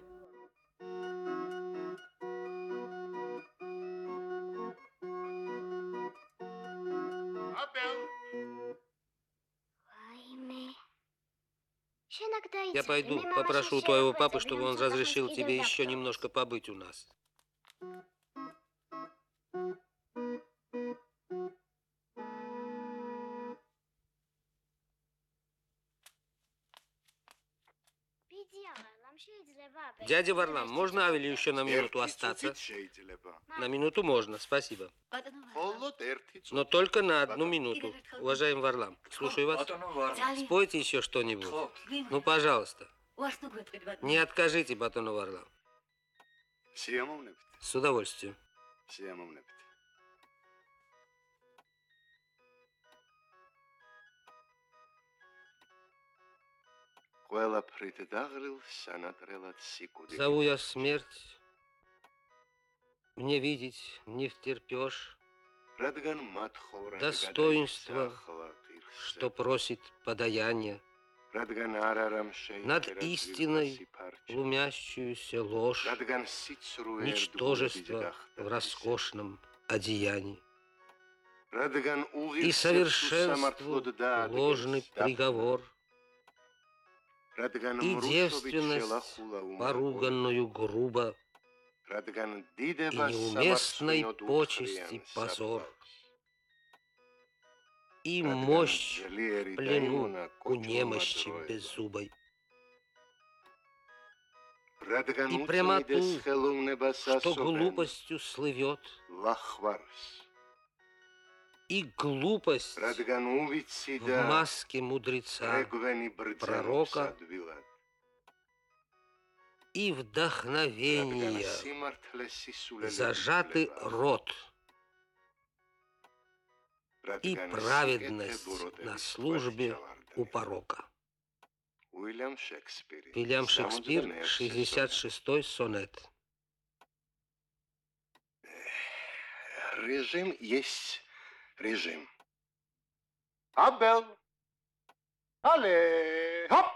აბელ. Я пойду попрошу у твоего папы, чтобы он разрешил тебе еще немножко побыть у нас. Дядя Варлам, можно Авелю еще на минуту остаться? На минуту можно, спасибо. მხოლოდ ერთი წუთი. Но только на одну минуту. Уважаемый Варлам, слушаю вас. Спойте еще что-нибудь. Ну, пожалуйста. Не откажите Батону Варлам. სიამოვნებით. С удовольствием. სიამოვნებით. ყველაფრით დაღრილ სანატრელად სიკვდილი. Зову я смерть. Мне видеть не втерпешь. რადგან მათხოვრად Достоинство, გადაიხსახლათ იხსენ. что просит подаяние. რადგან არ არამ Над შეიჭერა истиной ძვირფასი ფარჩა. глумящуюся ложь, რადგან სიცრუე ничтожество ერდუღურით в роскошном одеянии. რადგან И უღირსებთ совершенству უსამართლოდ დაადგეს ложный დაფრთხილება. приговор, რადგან и მრუშობით девственность, შელახულა უმარყოდ. поруганную грубо, რადგან и დიდებას неуместной სამართლინოდ почести უთხრიან позор, საფლავს. и რადგან мощь ძლიერი в плену დაიმონა у კოჭურმა немощи დროება. беззубой, რადგან и უწმიდეს прямоту, ხელოვნებას что ასობენ глупостью слывет, ლახვარს. и глупость რადგან უვიცი в და маске мудреца, რეგვენი ბრძანობს пророка, ადვილად. и რადგან вдохновение სიმართლე სისულელე зажатый იძლება. рот, и праведность на службе у порока. Уильям Шекспир. Вильям Шекспир, 66-й сонет. Режим есть режим. Абел. Але. Хоп!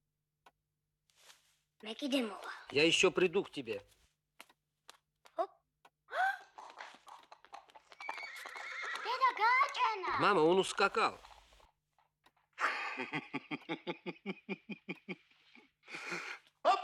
Я еще приду к тебе. Мама, он ускакал. Хоп!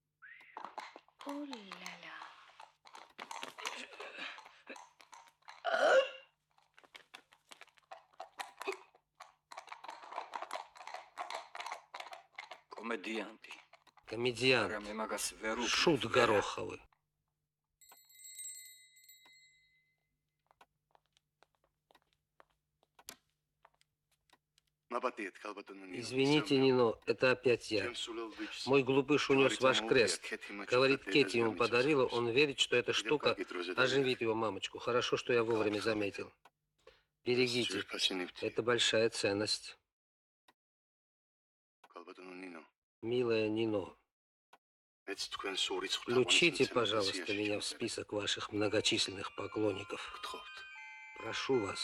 Комедианты. Комедиант. Шут Гороховый. Извините, Нино, это опять я. Мой глупыш унес ваш крест. Говорит, Кетти ему подарила, он верит, что эта штука оживит его мамочку. Хорошо, что я вовремя заметил. Берегите, это большая ценность. Милая Нино, включите, пожалуйста, меня в список ваших многочисленных поклонников. Прошу вас.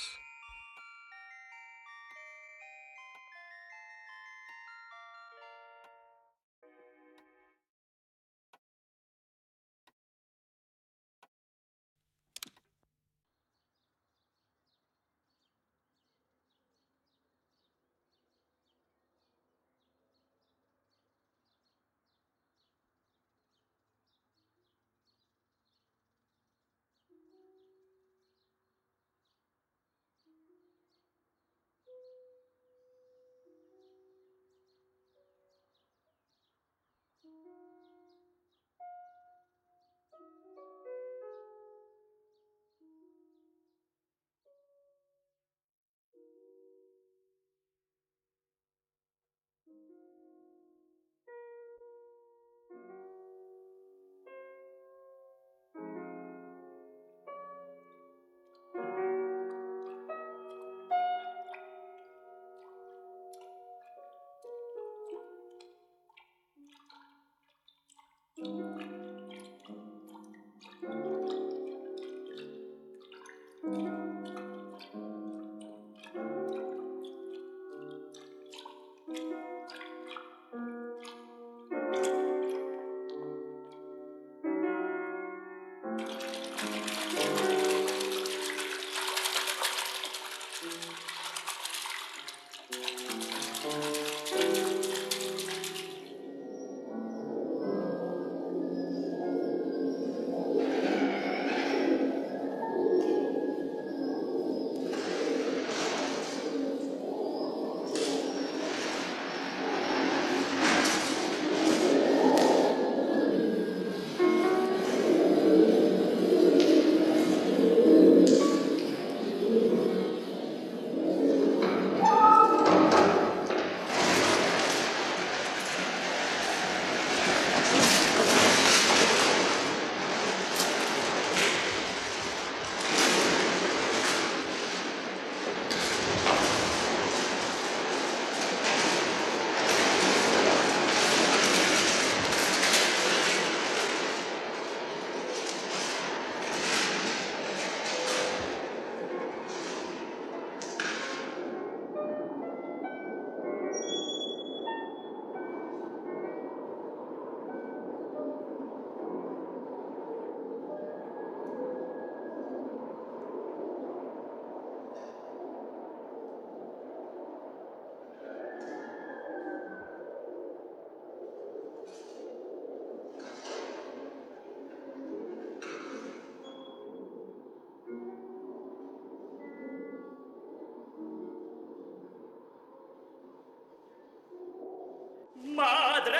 Madre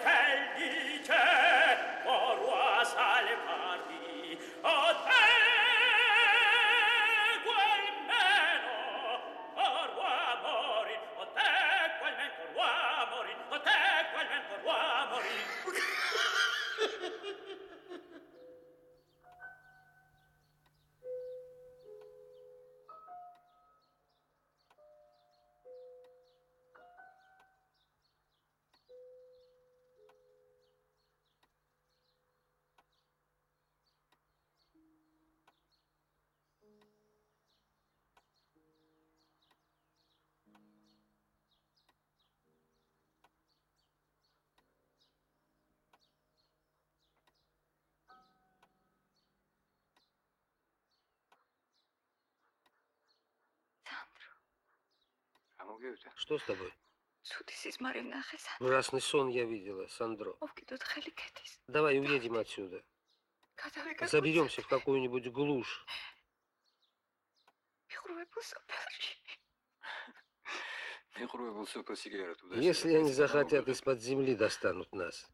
infelice, o roi sale parti, o te quel meno, o roi mori, o te quel men cor roi mori, o te quel men cor roi mori. მოვივიდა. Что с тобой? ცუდი სიზმარი ვნახე Ужасный сон я видела, Сандро. მოვკიდოთ ხელი ქეთის Давай уедем отсюда. გადავიკარგოთ Заберемся в какую-нибудь глушь. მიღრუებულ სოფელში მიყრუებულ სოფელში კი არა თუ Если они захотят, из-под земли достанут нас.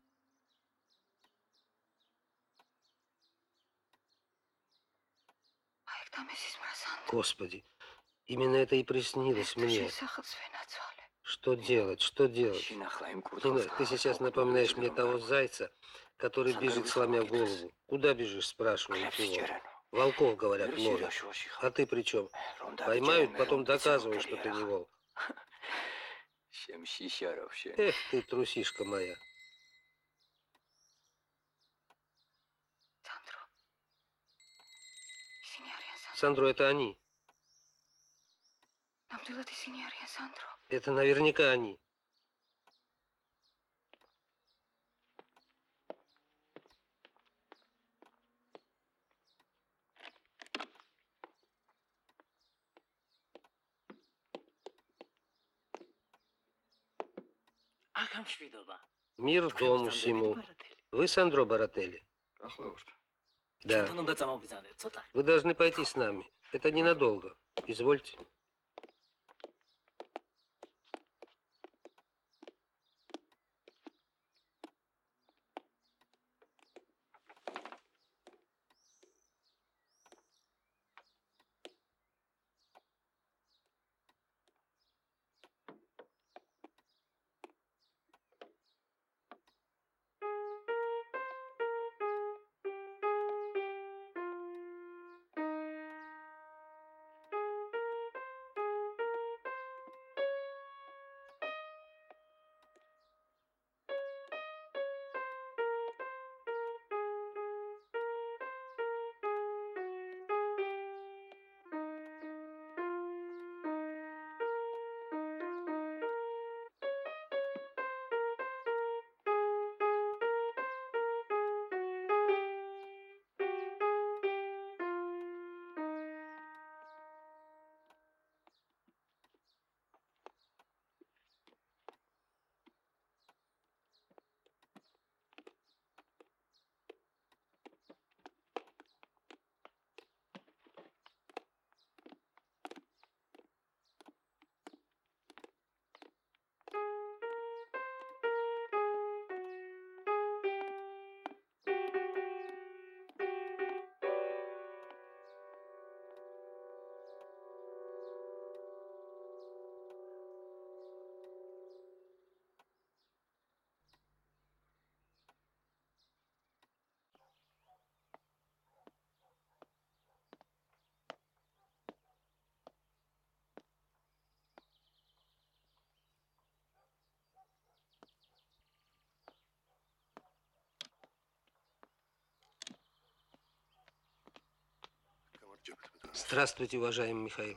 აი ეგ დამესიზმრა სანდრო Господи, именно это и приснилось мне. სახელს ვენაცვალე Что делать? Что делать? შინახლა იმ Нина, კურთხევს ты сейчас напоминаешь мне того зайца, который бежит, сломя голову. Куда бежишь, спрашивают его. Волков, говорят, ловят. А ты при чем? Поймают, потом доказывают, что ты не волк. შემშიშარავ შენ. Эх ты, трусишка моя. სანდრო ისინი არიან სანდრო Сандро, это они. ნამდვილად ისინი არიან სანდრო Это наверняка они. ახამშვიდობა. Мир дому всему. Вы Сандро Барателли? ახლავთ. Да. ჩვენ უნდა წამოვბრძანოთ ცოტა. Вы должны пойти с нами. Это ненадолго. Извольте. Здравствуйте, уважаемый Михаил.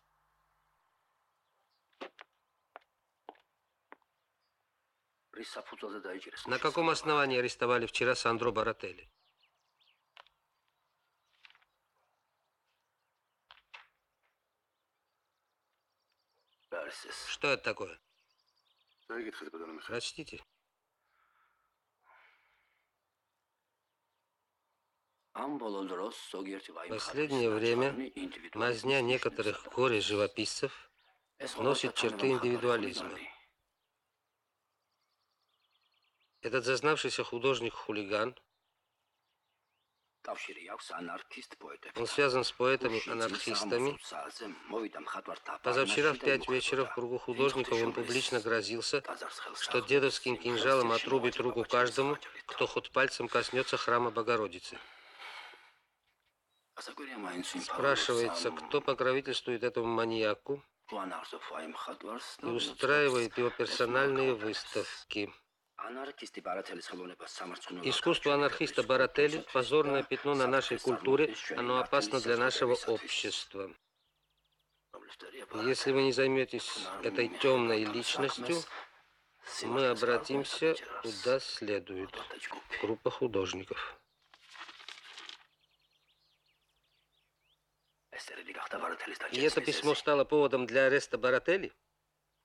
На каком основании арестовали вчера Сандро Барателли? Что это такое? Прочтите. В последнее время мазня некоторых горе-живописцев носит черты индивидуализма. Этот зазнавшийся художник-хулиган, он связан с поэтами-анархистами. Позавчера в 5 вечера в кругу художников он публично грозился, что дедовским кинжалом отрубит руку каждому, кто хоть пальцем коснется храма Богородицы. Спрашивается, кто покровительствует этому маньяку и устраивает его персональные выставки. Искусство анархиста Барателли – позорное пятно на нашей культуре, оно опасно для нашего общества. Если вы не займетесь этой темной личностью, мы обратимся куда следует. Группа художников. И это письмо стало поводом для ареста Барателли?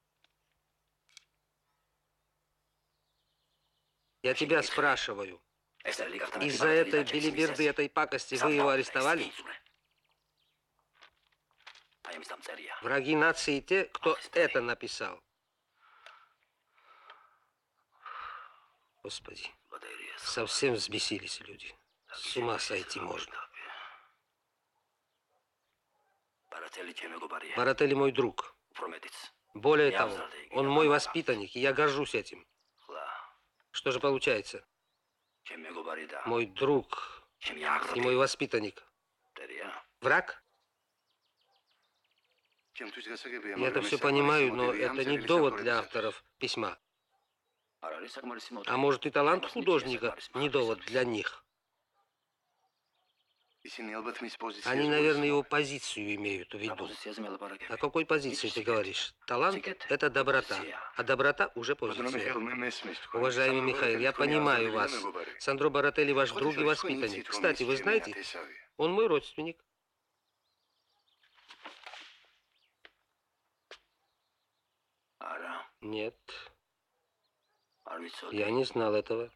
Я тебя спрашиваю. Из-за этой белиберды, этой пакости вы его арестовали? Враги нации те, кто это написал. Господи, совсем взбесились люди. С ума сойти можно. Барателли мой друг. Более того, он мой воспитанник, и я горжусь этим. Что же получается? Мой друг и мой воспитанник. Враг? Я это все понимаю, но это не довод для авторов письма. А может и талант художника не довод для них? Они, наверное, его позицию имеют в виду. О какой позиции ты говоришь? Талант – это доброта, а доброта уже позиция. Уважаемый Михаил, я понимаю вас. Сандро Барателли ваш друг и воспитанник. Кстати, вы знаете, он мой родственник. Нет, я не знал этого.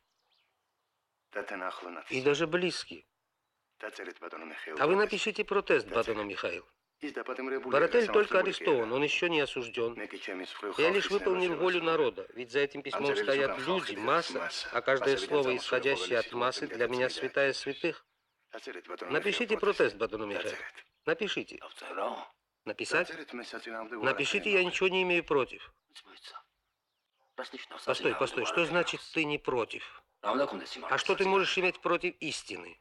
И даже близкий. А вы напишите протест Батону Михаил. Баратель только арестован, он еще не осужден. Я лишь выполнил волю народа, ведь за этим письмом стоят люди, масса, а каждое слово, исходящее от массы, для меня святая святых. Напишите протест Батону Михаил. Напишите. Написать? Напишите, я ничего не имею против. Постой, постой, что значит ты не против? А что ты можешь иметь против истины?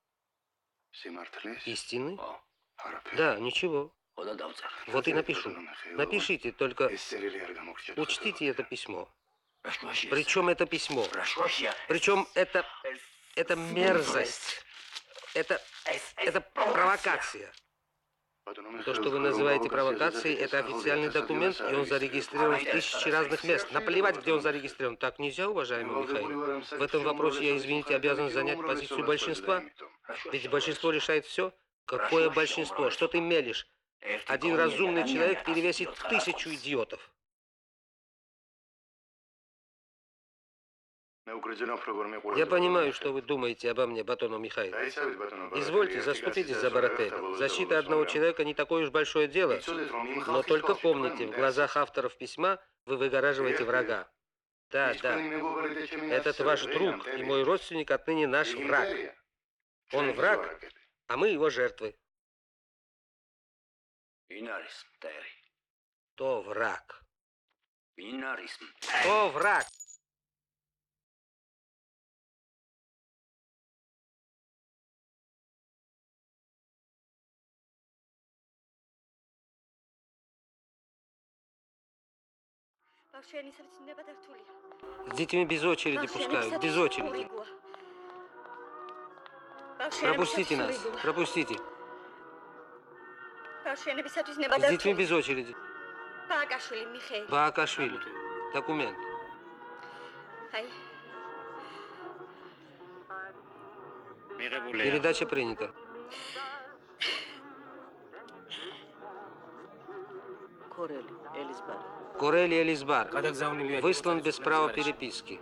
Истины? Да, ничего. Вот и напишу. Напишите, только учтите это письмо. Причем это письмо? Причем это мерзость. Это провокация. То, что вы называете провокацией, это официальный документ, и он зарегистрирован в 1000 разных мест. Наплевать, где он зарегистрирован. Так нельзя, уважаемый Михаил. В этом вопросе я, извините, обязан занять позицию большинства. Ведь большинство решает все. Какое большинство? Что ты мелешь? Один разумный человек перевесит 1000 идиотов. Я понимаю, что вы думаете обо мне, Батону Михаил. Извольте, заступитесь за Барателли. Защита одного человека не такое уж большое дело. Но только помните, в глазах авторов письма вы выгораживаете врага. Да, да. Этот ваш друг и мой родственник отныне наш враг. Он враг, а мы его жертвы. Кто враг? Кто враг? С детьми без очереди пускают, без очереди. Пропустите нас, пропустите. С детьми без очереди. Баакашвили. Документ. Передача принята. Корели Элисбар. Выслан без права переписки.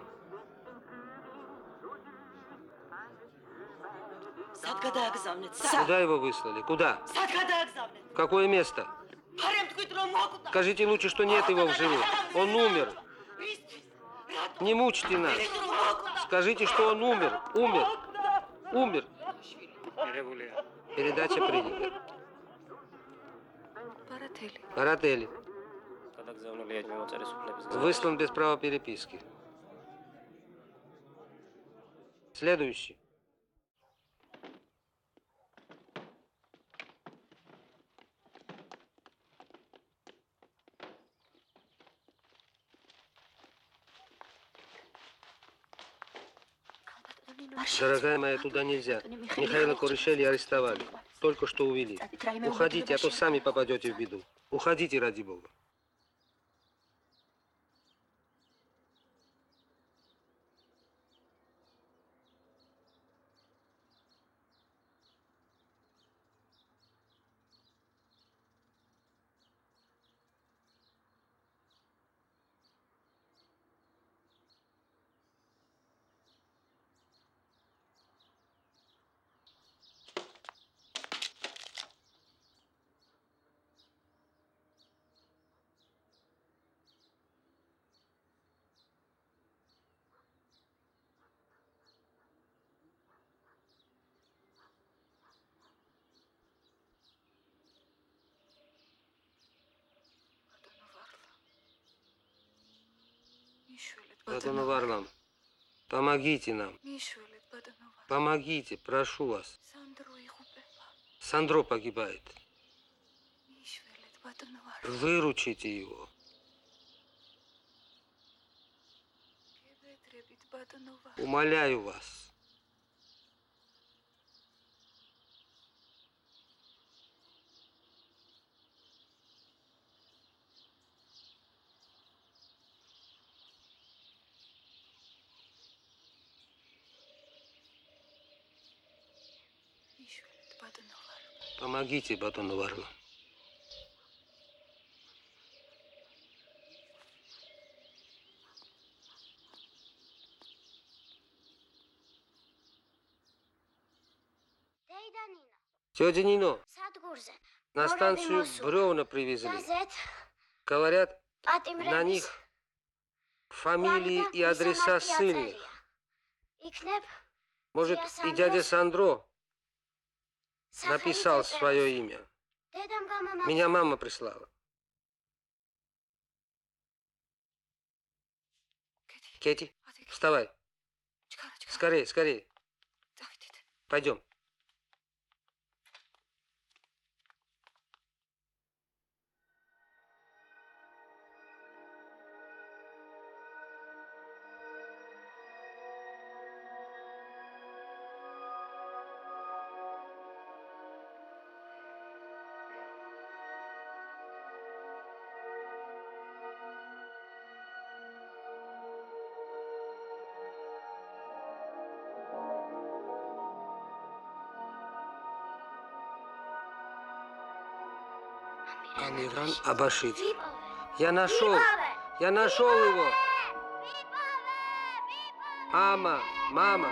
Куда его выслали? Куда? В какое место? Скажите лучше, что нет его в живых. Он умер. Не мучьте нас. Скажите, что он умер. Умер. Умер. Передача принята. Барателли. Выслан без права переписки. Следующий. Дорогая моя, туда нельзя. Михаила Куришели арестовали. Только что увели. Уходите, а то сами попадете в беду. Уходите, ради Бога. Бадону Варлам, помогите нам. მიშველეთ ბატონო ვარ. Помогите, прошу вас. სანდრო იღუპება. Сандро погибает. მიშველეთ ბატონო ვარ. Выручите его. გებედრებით ბატონო ვარ. Умоляю вас. მიშველეთ ბატონო ვარ. Помогите Бадону Варлам. Дейда Нино. Тетя Нино, Садгурзе. на станцию бревна привезли. Говорят, на них фамилии и адреса ссыльных. Может, и дядя Сандро написал свое имя. Меня мама прислала. Кети, вставай. Скорее, скорее. Пойдем. Амиран Абашид. Я нашел его. Мама, мама.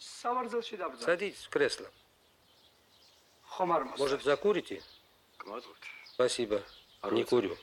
სავარძელში დაბრძანე. Садитесь в кресло. ხომ არ მოსწონს? Может, закурите? გმადლობთ. Спасибо. Не курю.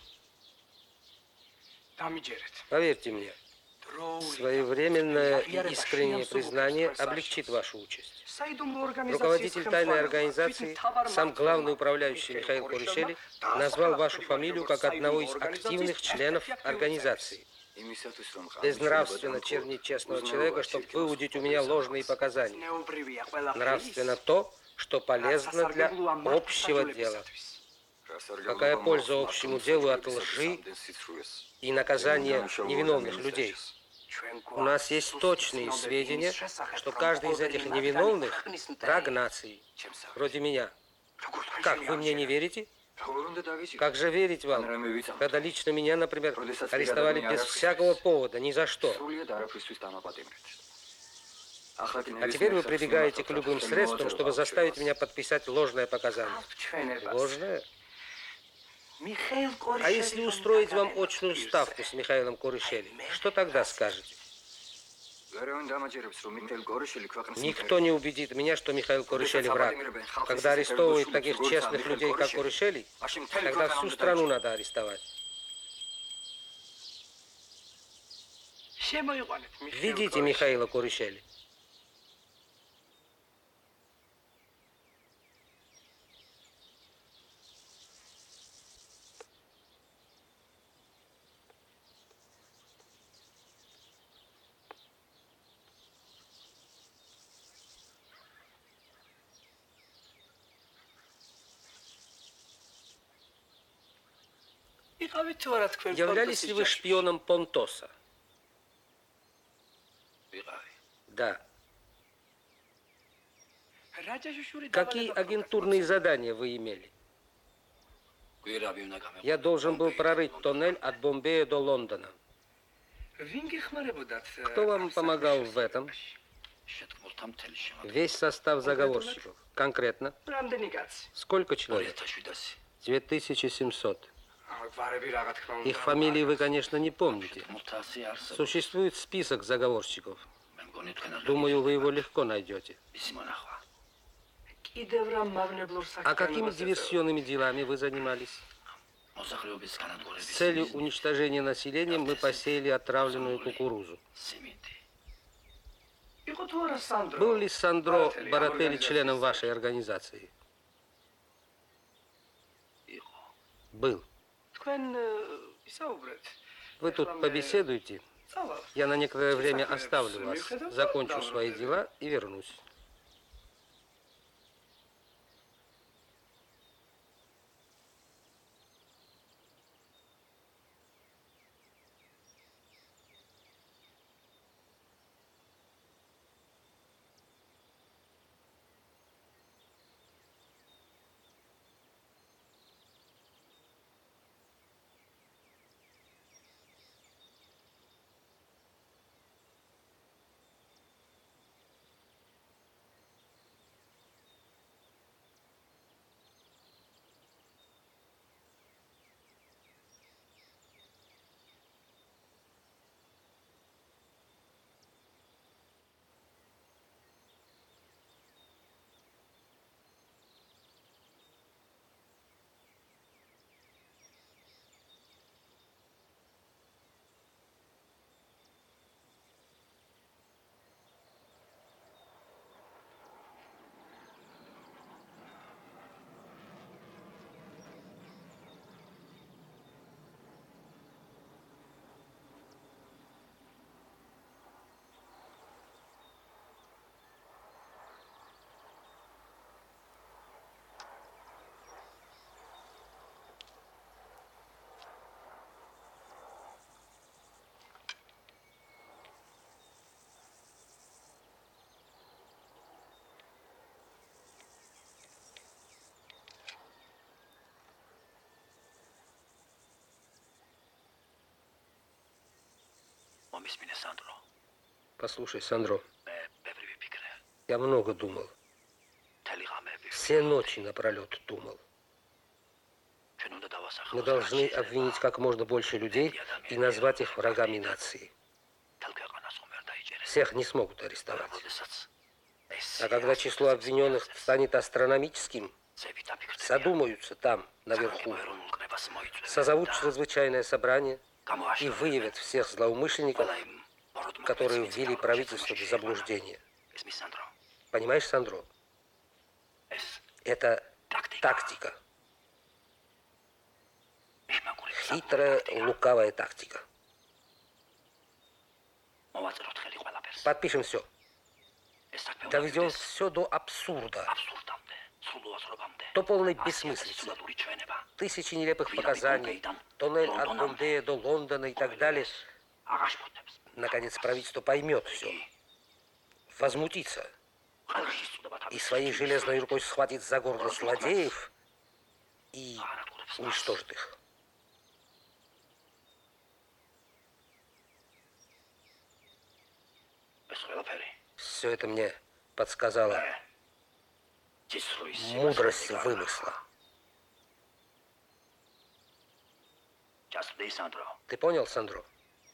დამიჯერეთ. Поверьте мне, დროული своевременное и искреннее признание облегчит вашу участь. საიდუმლო ორგანიზაციის Руководитель тайной ხელმძღვანელმა, организации, თვითმთავარ сам მმართველმა главный управляющий Михаил Куришели, назвал вашу фамилию как одного из активных членов организации. Безнравственно чернить честного человека, чтобы выудить у меня ложные показания. ნეუბრივია ყველა Нравственно то, что полезно для общего дела. Какая польза общему делу от лжи и наказания невиновных людей? У нас есть точные сведения, что каждый из этих невиновных – враг нации, вроде меня. Как, вы мне не верите? Как же верить вам, когда лично меня, например, арестовали без всякого повода, ни за что? А теперь вы прибегаете к любым средствам, чтобы заставить меня подписать ложное показание. Ложное? А если устроить вам очную ставку с Михаилом Куришели, что тогда скажете? Никто не убедит меня, что Михаил Куришели враг. Когда арестовывают таких честных людей, как Куришели, тогда всю страну надо арестовать. Введите Михаила Куришели. Являлись ли вы шпионом Понтоса? Да. Какие агентурные задания вы имели? Я должен был прорыть тоннель от Бомбея до Лондона. Кто вам помогал в этом? Весь состав заговорщиков. Конкретно? Сколько человек? 2700. Их фамилии вы, конечно, не помните. Существует список заговорщиков. Думаю, вы его легко найдете. А какими диверсионными делами вы занимались? С целью уничтожения населения мы посеяли отравленную кукурузу. Был ли Сандро Барателли членом вашей организации? Был. Вы тут побеседуйте. Я на некоторое время оставлю вас, закончу свои дела и вернусь. Послушай, Сандро, я много думал. Все ночи напролет думал. Мы должны обвинить как можно больше людей и назвать их врагами нации. Всех не смогут арестовать. А когда число обвиненных станет астрономическим, задумаются там, наверху, созовут чрезвычайное собрание и выявят всех злоумышленников, которые ввели правительство в заблуждение. Понимаешь, Сандро? Это тактика. Хитрая, лукавая тактика. Подпишем все. Доведем все до абсурда, до полной бессмыслицы. Тысячи нелепых показаний, тоннель от Бомбея до Лондона и так далее. Наконец правительство поймет все, возмутится и своей железной рукой схватит за горло злодеев и уничтожит их. Все это мне подсказала мудрость вымысла. Ты понял, Сандро?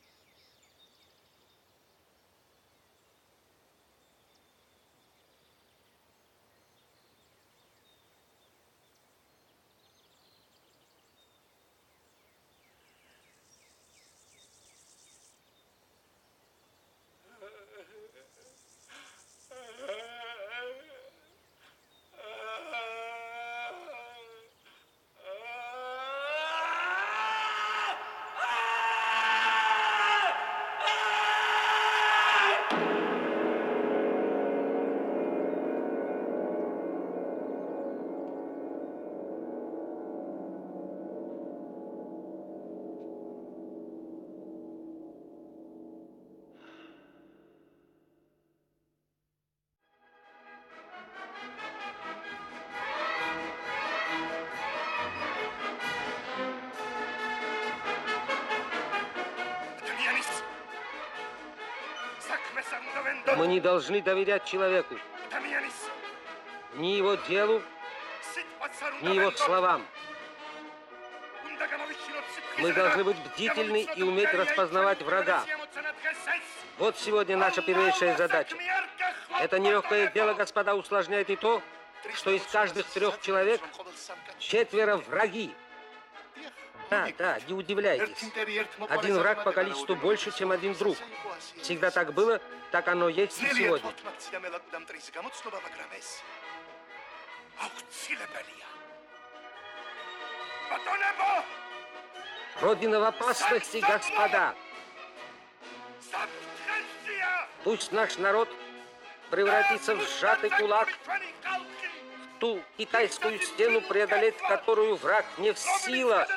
Мы не должны доверять человеку, ни его делу, ни его словам. Мы должны быть бдительны и уметь распознавать врага. Вот сегодня наша первейшая задача. Это нелегкое дело, господа, усложняет и то, что из каждых 3 человек 4 враги. Да, не удивляйтесь. Один враг по количеству больше, чем один друг. Всегда так было, так оно есть и сегодня. Родина в опасности, господа. Пусть наш народ превратится в сжатый кулак, в ту китайскую стену, преодолеть которую враг не в силах.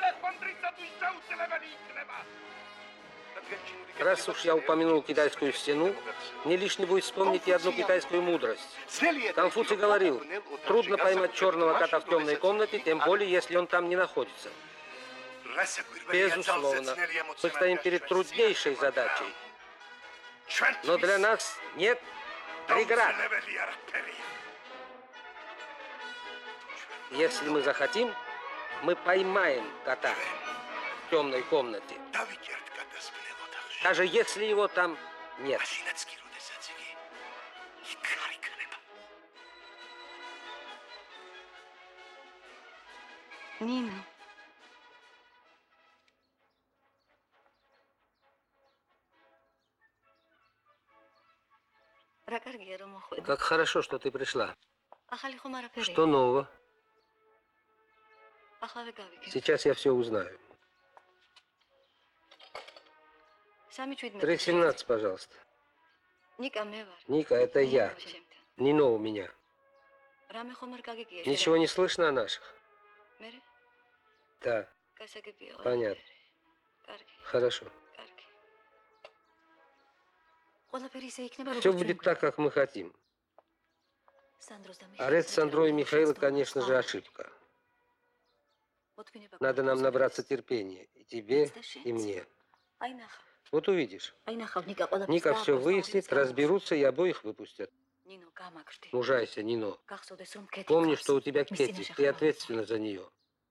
Раз уж я упомянул китайскую стену, не лишне будет вспомнить и одну китайскую мудрость. Конфуций говорил, трудно поймать черного кота в темной комнате, тем более, если он там не находится. Безусловно, мы стоим перед труднейшей задачей. Но для нас нет преград. Если мы захотим, мы поймаем кота в темной комнате. Даже если его там нет. Нино. Как хорошо, что ты пришла. Что нового? Сейчас я все узнаю. 3:17, пожалуйста. Ника, это я. Нино у меня. Ничего не слышно о наших? Да. Понятно. Хорошо. Все будет так, как мы хотим. Арест Сандро и Михаила, конечно же, ошибка. Надо нам набраться терпения. И тебе, и мне. Вот увидишь. Ника все выяснит, разберутся и обоих выпустят. Мужайся, Нино. Помни, что у тебя Кетти, ты ответственна за нее.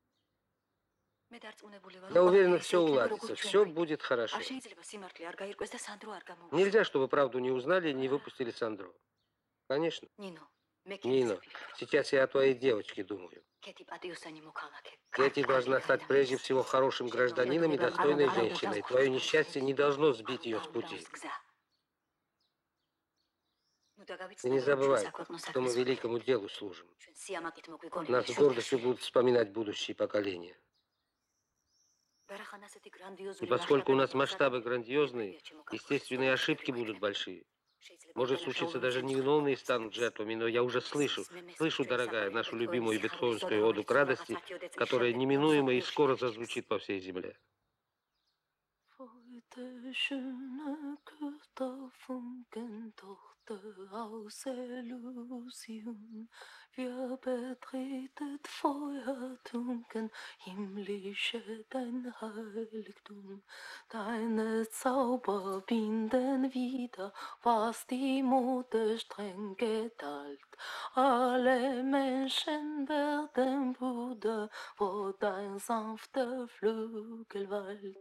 Я уверена, все уладится, все будет хорошо. Нельзя, чтобы правду не узнали и не выпустили Сандро. Конечно. Нино, Нино, сейчас я о твоей девочке думаю. Кэти должна стать прежде всего хорошим гражданином и достойной женщиной. Твое несчастье не должно сбить ее с пути. Ты не забывай, что мы великому делу служим. Нас с гордостью будут вспоминать будущие поколения. И поскольку у нас масштабы грандиозные, естественные ошибки будут большие. Может случиться, даже невиновные станут жертвами, но я уже слышу, дорогая, нашу любимую бетховенскую оду к радости, которая неминуемо и скоро зазвучит по всей земле. Heute schöne Götter funken, Tochter aus Elysium. Wir betretet Feuertunken, himmlische dein Heiligtum. Deine Zauber binden wieder, was die Mode streng geteilt. Alle Menschen werden Brüder, wo dein sanfter Flügel weilt.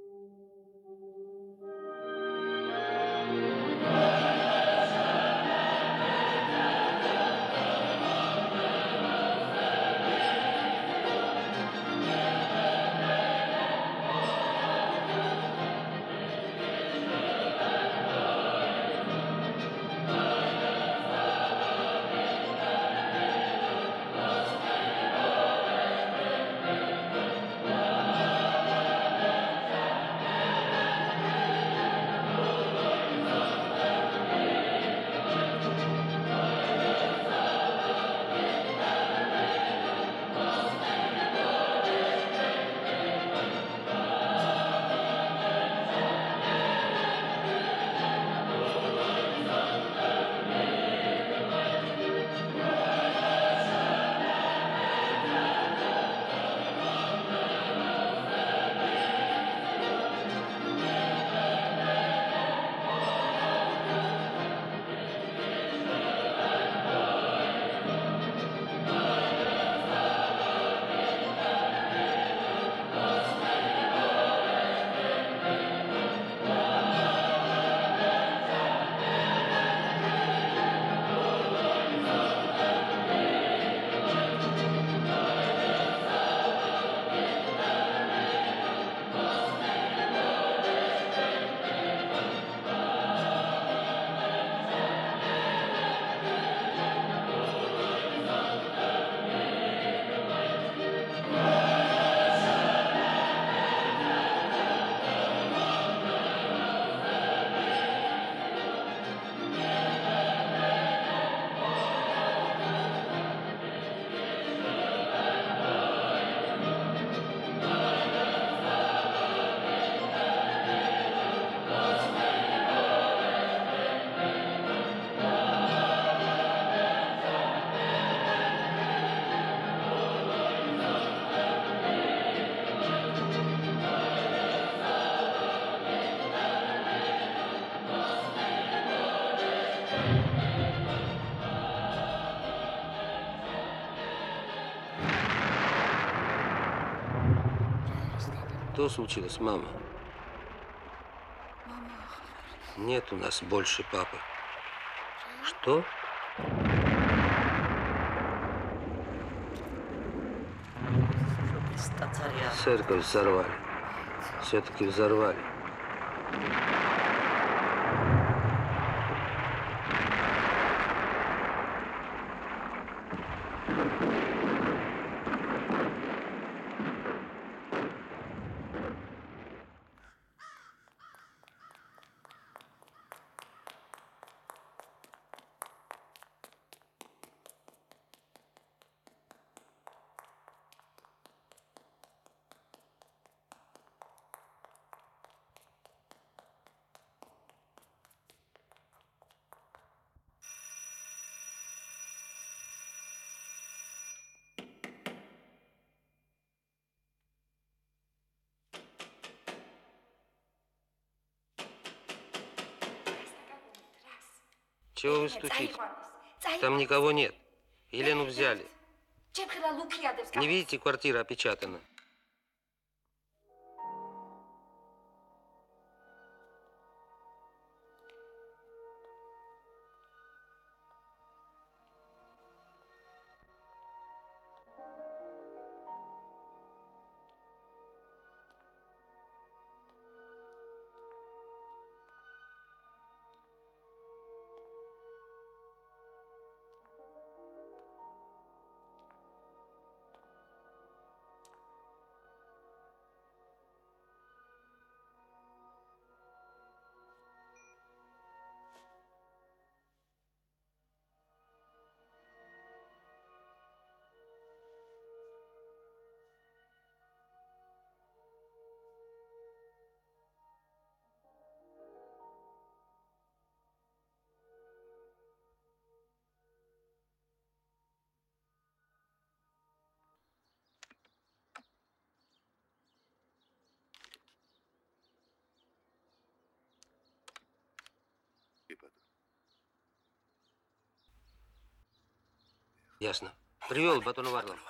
Что случилось, мама? Нет у нас больше папы. Что? Церковь взорвали. Все-таки взорвали. Чего вы стучите? Там никого нет. Елену взяли. Не видите, квартира опечатана. Ясно. Привел Батону Варлам.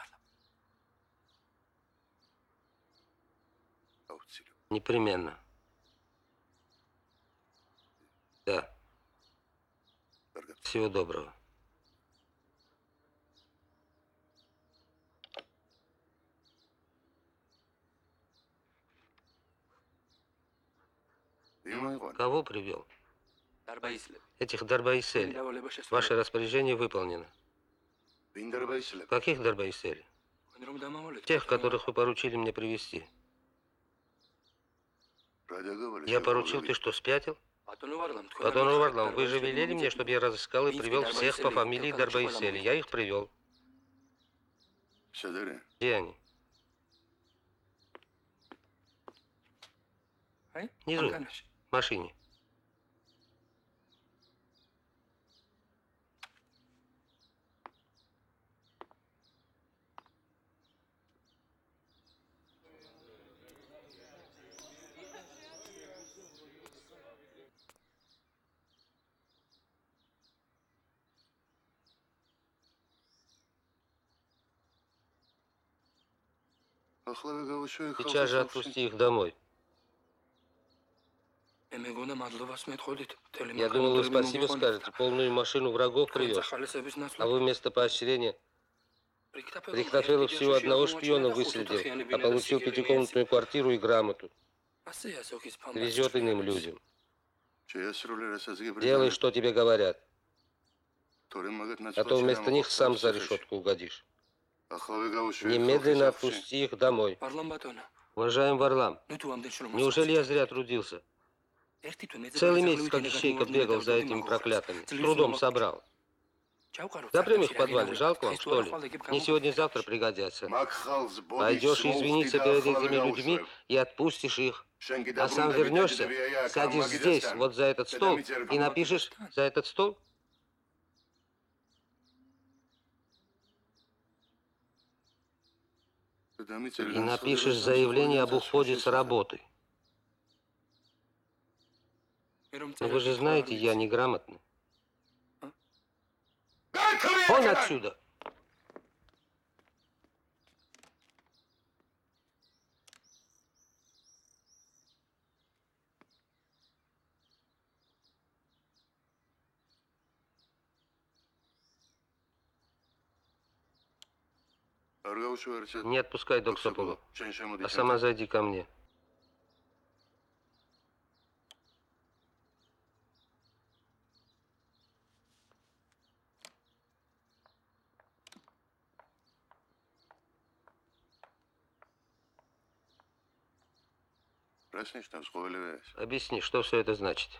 აუცილებლად. Непременно. Да. კარგად. Всего доброго. იმაიყვან. Кого привел? დარბაისლები. Этих Дарбаисели. დავალება შესრულება. Ваше распоряжение выполнено. ვინ დარბაისლები? Каких Дарбаисели? თქვენ რომ დამამოვლეთ. Тех, которых вы поручили мне привести. რა დაგავალე? Я поручил, ты что, спятил? ბატონო ვარლამ, თქვენ Батон Варлам, вы же велели мне, чтобы я разыскал и привел всех по фамилии Дарбаисели. Я их привел. სად არის? Где они? აი, Внизу, მანქანაში. в машине. ახლავე გავუშვი ხალხის Сейчас же სახლში. отпусти их домой. მე მეგონა მადლობას მეტყოდით. მთელი Я думал, вы მანქანა спасибо მომიყვანეთ. скажете. Полную машину врагов თქვენ привез. სახალისების А ნაცვლად вы вместо поощрения Рихтафелов Рихтафелов всего одного шпиона выследил, а получил пятикомнатную квартиру и грамоту. Везет иным людям. შეასრულე რასაც Делай, გიბრუნდა. что тебе говорят, თორემ მაგათ а то вместо них сам за решетку угодишь. Немедленно отпусти их домой. Варлам батона. Уважаемый Варлам, Ну ту ამდენ შრომას. неужели я зря трудился? ერთი თვე მე Целый месяц как ищейка бегал за этими проклятыми. С трудом собрал. Запрем их в подвале, жалко вам, что ли? Не сегодня-завтра пригодятся. Пойдешь извиниться перед этими людьми и отпустишь их. А сам вернешься, садишь здесь, вот за этот стол, и напишешь за этот стол? И напишешь заявление об уходе с работы. Но вы же знаете, я неграмотный. Вон отсюда! Не отпускай Доксополу, а сама зайди ко мне. Объясни, что все это значит?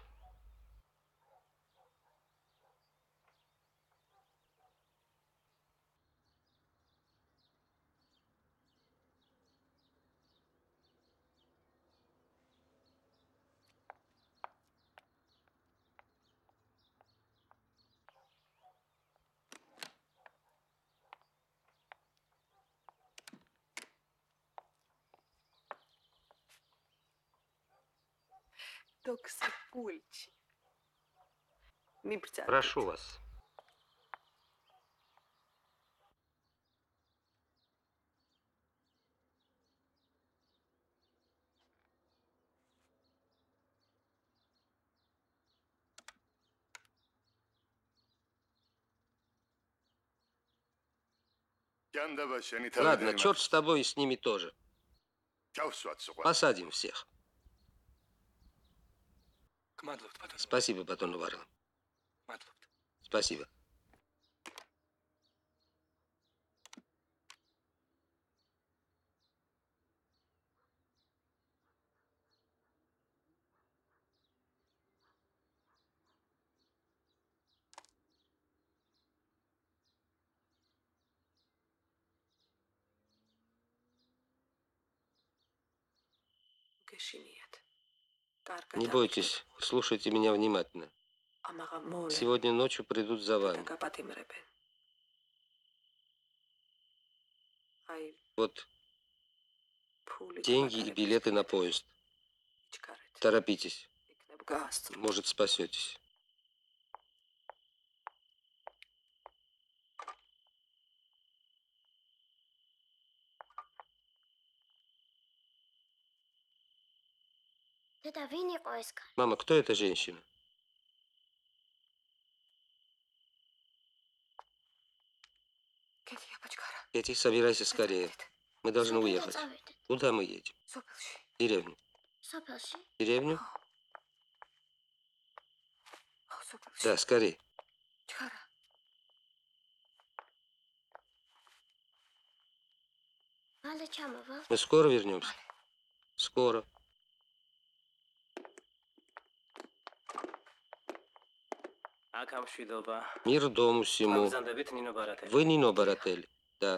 Прошу вас. Ладно, черт с тобой и с ними тоже. Посадим всех. Спасибо, Батон Варлам. Спасибо. Не бойтесь, слушайте меня внимательно. Сегодня ночью придут за вами. Вот деньги и билеты на поезд. Торопитесь. Может, спасетесь. დედა, ვინ იყო ეს კაცი? Мама, кто эта женщина? კეთია ბაჭკარა. Кэти, собирайся скорее. Мы должны уехать. წავედით. Куда мы едем? სოფელში. В деревню. სოფელში? В деревню? ხო, სოფელში. Да, скорее. ჩქარა. მალე ჩამოვალ. Мы скоро вернемся? Скоро. აქ ამშვიდობა. Мир дому всему. მოგზანდებით ნინო ბარათელი. Вы Нино Барателли? Да.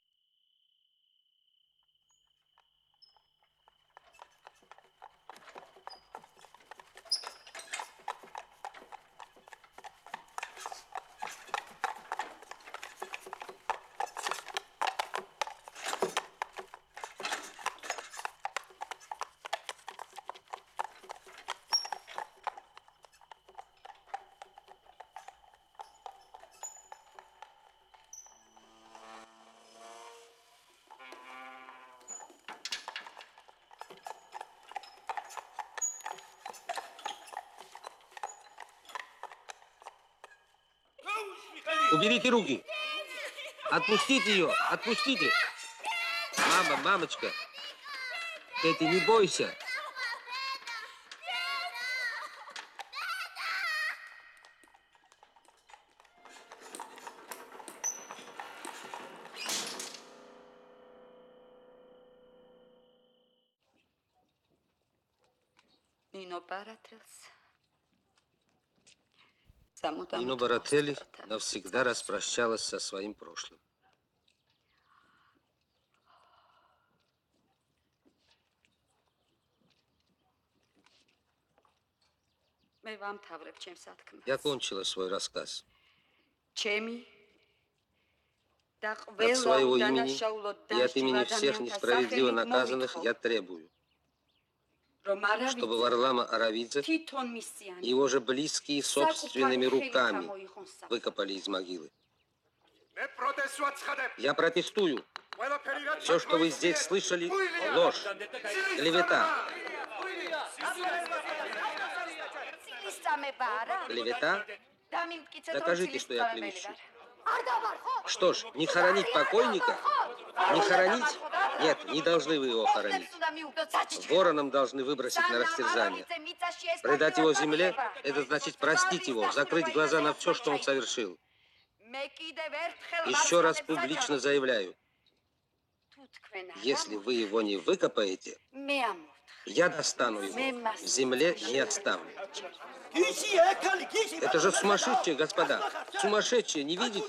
Уберите руки. Отпустите ее. Отпустите. Мама, мамочка. Кэти, не бойся. ნინო ბარათელს. Нино Барателли навсегда распрощалась со своим прошлым. მე ვამთავრებ ჩემს სათქმელს. Я кончила свой рассказ. ჩემი და От ყველა своего имени უდანაშაულო и от имени დასჯილ всех ადამიანთა несправедливо სახელით наказанных მომითხოვ, я требую, რომ чтобы არავითარ Варлама Аравидзе თვითონ მისიანი его же близкие собственными საკუთარი ხელით руками გამოიღონ საფრთხე. выкопали из могилы. მე პროტესტს ვაცხადებ. Я протестую. ყველაფერი რაც Все, что вы здесь слышали, ложь, клевета. ცილისწამება არა? Клевета? დამიმტკიცეთ, რომ Докажите, что я ცილისწამებელი клевещу. ვარ. არ დავარ, ხო? Что ж, не хоронить покойника? Не хоронить? Нет, не должны вы его хоронить. Вороном должны выбросить на растерзание. Предать его земле – это значит простить его, закрыть глаза на все, что он совершил. Еще раз публично заявляю, если вы его не выкопаете, я достану его, в земле не оставлю. Это же сумасшедшие, господа. Сумасшедшие, не видите?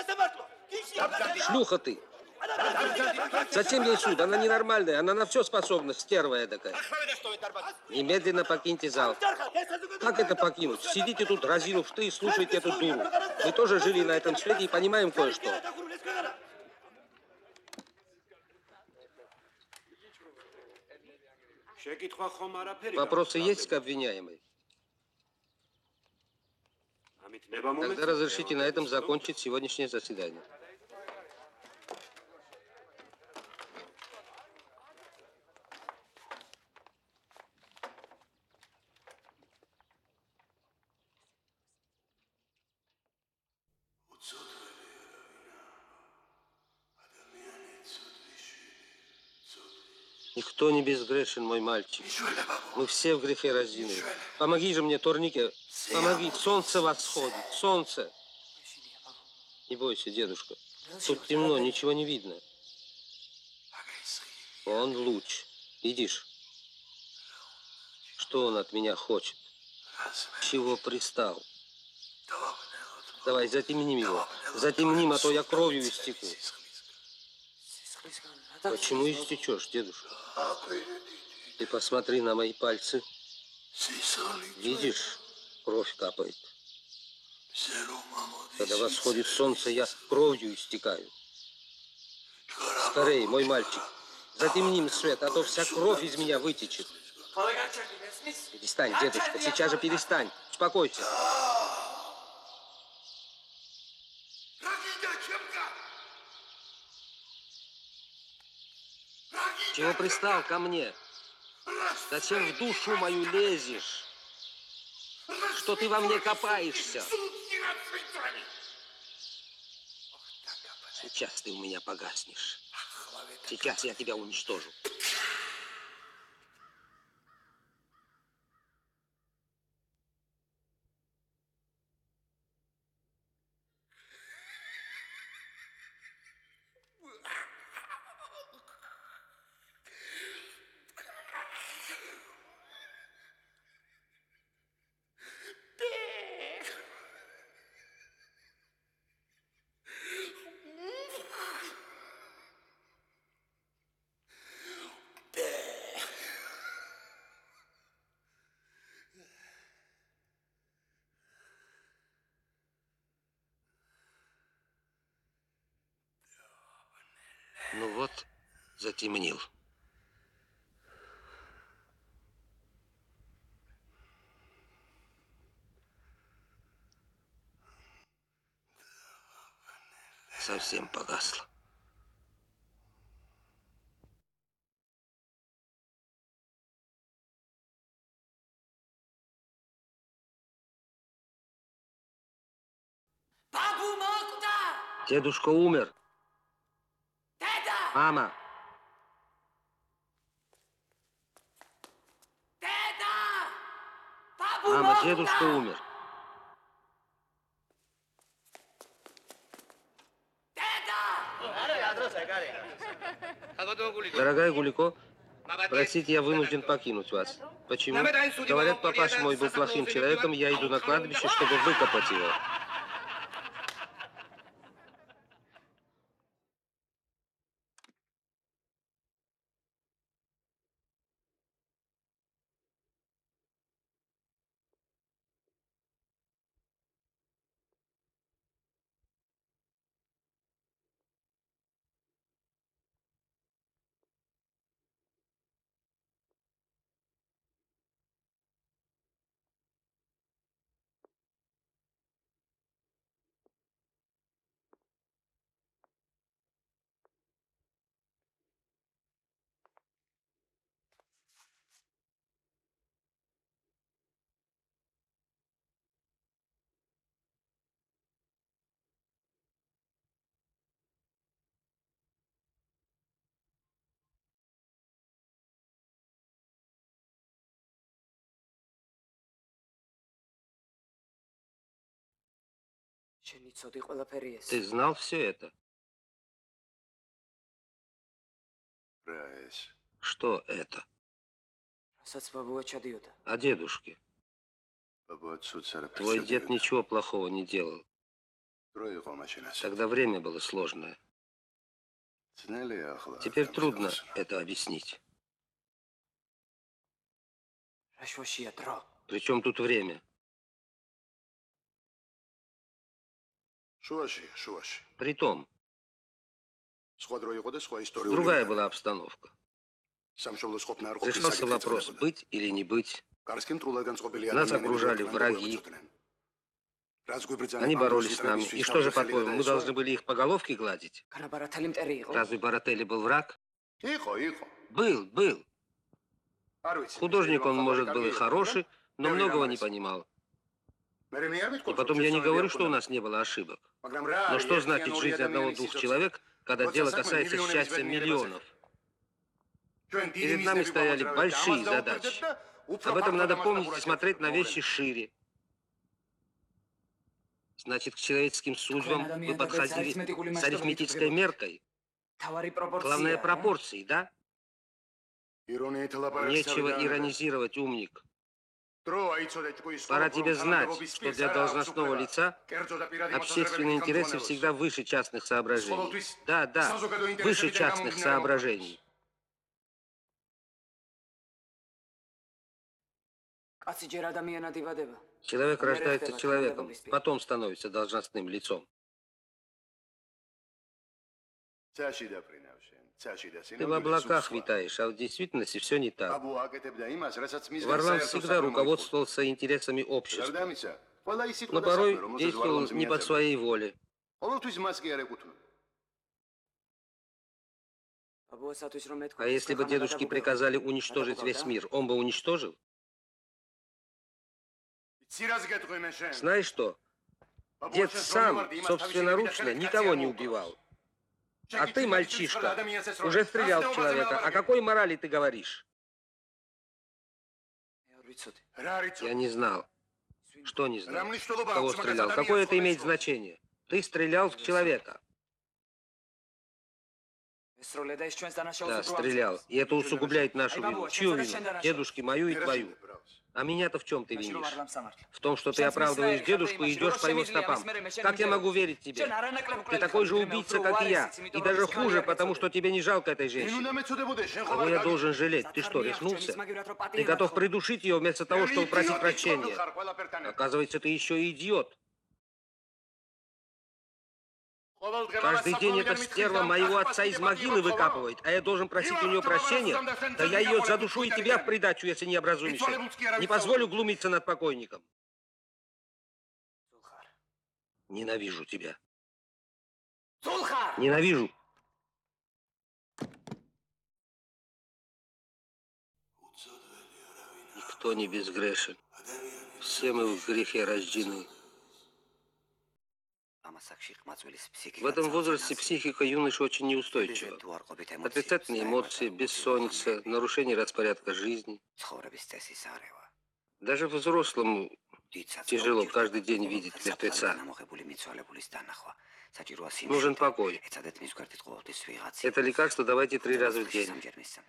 Шлюха ты. Зачем ей суд? Она ненормальная, она на все способна, стерва эдакая. Немедленно покиньте зал. Как это покинуть? Сидите тут, разинув рты, и слушайте эту дуру. Мы тоже жили на этом свете и понимаем кое-что. Вопросы есть к обвиняемой? Тогда разрешите на этом закончить сегодняшнее заседание. Никто не безгрешен, мой мальчик. Мы все в грехе рождены. Помоги же мне, турнике. Помоги. Солнце восходит. Солнце. Не бойся, дедушка. Тут темно, ничего не видно. Он луч. Видишь? Что он от меня хочет? Чего пристал? Давай, затемним его. Затемним, а то я кровью истеку. Почему истечешь, дедушка? Ты посмотри на мои пальцы. Видишь, кровь капает. Когда восходит солнце, я кровью истекаю. Скорей, мой мальчик. Затемним свет, а то вся кровь из меня вытечет. Перестань, дедушка, сейчас же перестань. Успокойся. Чего пристал ко мне? Зачем в душу мою лезешь? Что ты во мне копаешься? Сейчас ты у меня погаснешь. Сейчас я тебя уничтожу. Ну вот, затемнил. Совсем погасло. Дедушка умер. Мама. Мама, дедушка умер. Дорогая Гулико, простите, я вынужден покинуть вас. Почему? Говорят, папаша мой был плохим человеком, я иду на кладбище, чтобы выкопать его. Ты знал все это? Что это? О дедушке. Твой дед ничего плохого не делал. Тогда время было сложное. Теперь трудно это объяснить. Причем тут время? Притом, другая была обстановка. Решался вопрос, быть или не быть. Нас окружали враги. Они боролись с нами. И что же, по-твоему, мы должны были их по головке гладить? Разве Барателли был враг? Был. Художник он, может, был и хороший, но многого не понимал. И потом я не говорю, что у нас не было ошибок. Но что значит жизнь одного-двух человек, когда дело касается счастья миллионов? Перед нами стояли большие задачи. Об этом надо помнить и смотреть на вещи шире. Значит, к человеческим судьбам вы подходили с арифметической меркой. Главное, пропорции, да? Нечего иронизировать, умник. Пора тебе знать, что для должностного лица общественные интересы всегда выше частных соображений. Да, выше частных соображений. Человек рождается человеком, потом становится должностным лицом. Ты в облаках витаешь, а в действительности все не так. Варлам всегда руководствовался интересами общества, но порой действовал не по своей воле. А если бы дедушке приказали уничтожить весь мир, он бы уничтожил? Знаешь что? Дед сам собственноручно никого не убивал. А ты, мальчишка, уже стрелял в человека. О какой морали ты говоришь? Я не знал. Что не знал? Кого стрелял? Какое это имеет значение? Ты стрелял в человека. Да, стрелял. И это усугубляет нашу вину. Чью вину? Дедушки, мою и твою. А меня-то в чем ты винишь? В том, что ты оправдываешь дедушку и идешь по его стопам. Как я могу верить тебе? Ты такой же убийца, как и я. И даже хуже, потому что тебе не жалко этой женщины. Кого я должен жалеть? Ты что, рехнулся? Ты готов придушить ее вместо того, чтобы просить прощения. Оказывается, ты еще и идиот. Каждый день эта стерва моего отца из могилы выкапывает, а я должен просить у нее прощения? Да я ее задушу и тебя в придачу, если не образумишься. Не позволю глумиться над покойником. Ненавижу тебя. Ненавижу. Никто не безгрешен. Все мы в грехе рождены. В этом возрасте психика юноши очень неустойчива. Отрицательные эмоции, бессонница, нарушение распорядка жизни. Даже взрослому тяжело каждый день видеть мертвеца. Нужен покой. Это лекарство давайте 3 раза в день.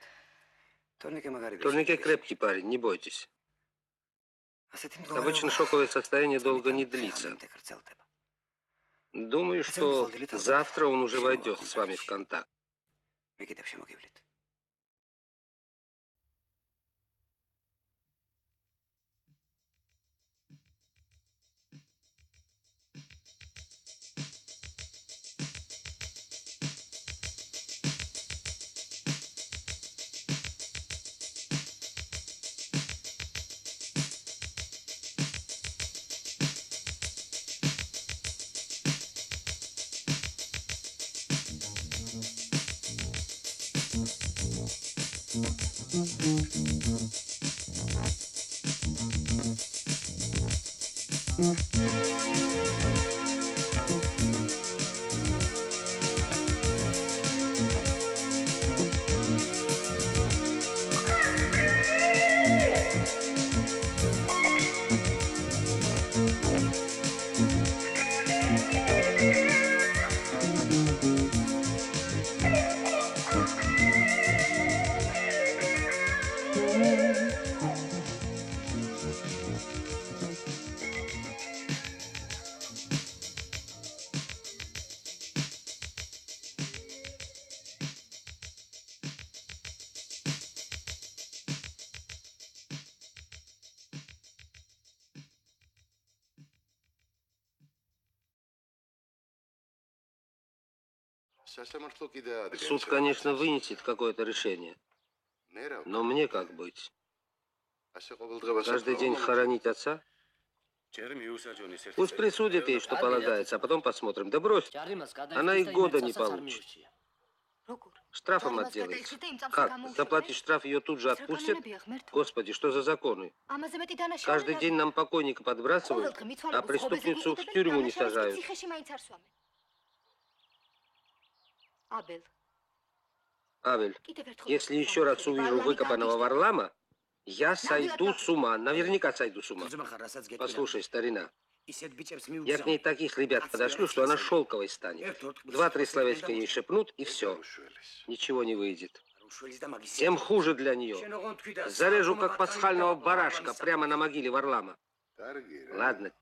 Турнике крепкий парень, не бойтесь. Обычно шоковое состояние долго не длится. Думаю, что завтра он уже войдет с вами в контакт. Суд, конечно, вынесет какое-то решение. Но мне как быть? Каждый день хоронить отца? Пусть присудят ей, что полагается, а потом посмотрим. Да брось, она и года не получит. Штрафом отделается. Как? Заплатишь штраф, ее тут же отпустят? Господи, что за законы? Каждый день нам покойника подбрасывают, а преступницу в тюрьму не сажают. Авель, если еще раз увижу выкопанного Варлама, я сойду с ума, наверняка сойду с ума. Послушай, старина, я к ней таких ребят подошлю, что она шелковой станет. 2-3 словечка ей шепнут, и все. Ничего не выйдет. Тем хуже для нее. Зарежу, как пасхального барашка, прямо на могиле Варлама. Ладно.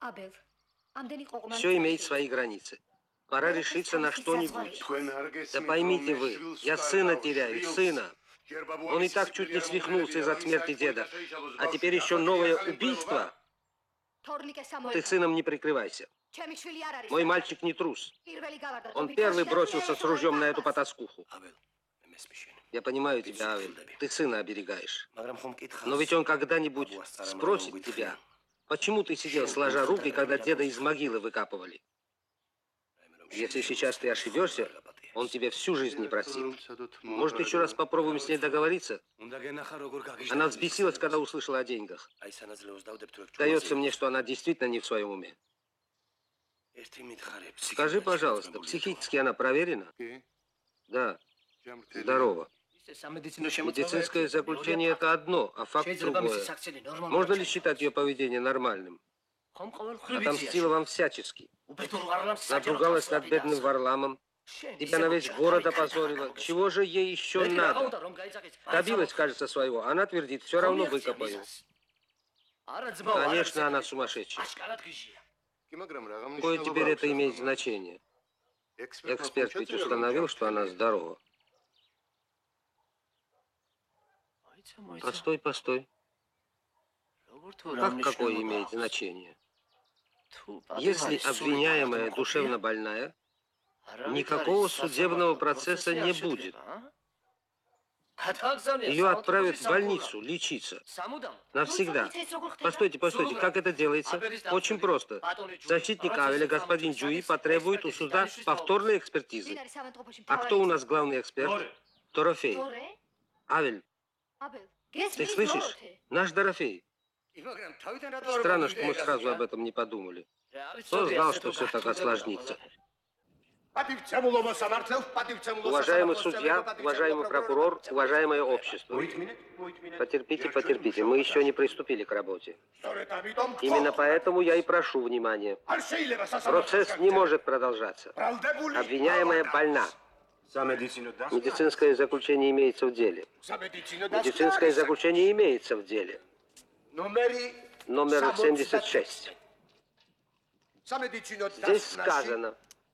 Все имеет свои границы. Пора решиться на что-нибудь. Да поймите вы, я сына теряю, сына. Он и так чуть не свихнулся из-за смерти деда. А теперь еще новое убийство? Ты сыном не прикрывайся. Мой мальчик не трус. Он первый бросился с ружьем на эту потаскуху. Я понимаю тебя, Авель. Ты сына оберегаешь. Но ведь он когда-нибудь спросит тебя, почему ты сидел сложа руки, когда деда из могилы выкапывали? Если сейчас ты ошибешься, Он тебе всю жизнь не простит. Может, еще раз попробуем с ней договориться? Она взбесилась, когда услышала о деньгах. Сдается мне, что она действительно не в своем уме. Скажи, пожалуйста, психически она проверена? Да. Здорово. Медицинское заключение – это одно, а факт другое. Можно ли считать ее поведение нормальным? Отомстила вам всячески. Надругалась над бедным Варламом. Тебя на весь город опозорила. Чего же ей еще надо? Добилась, кажется, своего. Она твердит, все равно выкопаю. Конечно, она сумасшедшая. Какое теперь это имеет значение? Эксперт ведь установил, что она здорова. Постой, постой. Как какое имеет значение? Если обвиняемая душевно больная, никакого судебного процесса не будет. Ее отправят в больницу лечиться. Навсегда. Постойте, постойте, как это делается? Очень просто. Защитник Авеля, господин Джуи, потребует у суда повторной экспертизы. А кто у нас главный эксперт? Дорофей. Авель. Ты слышишь? Наш Дорофей. Странно, что мы сразу об этом не подумали. Кто знал, что все так осложнится? Уважаемый судья, уважаемый прокурор, уважаемое общество. Потерпите, потерпите, мы еще не приступили к работе. Именно поэтому я и прошу внимания. Процесс не может продолжаться. Обвиняемая больна. Медицинское заключение имеется в деле. Медицинское заключение имеется в деле. Номер 76. Здесь сказано: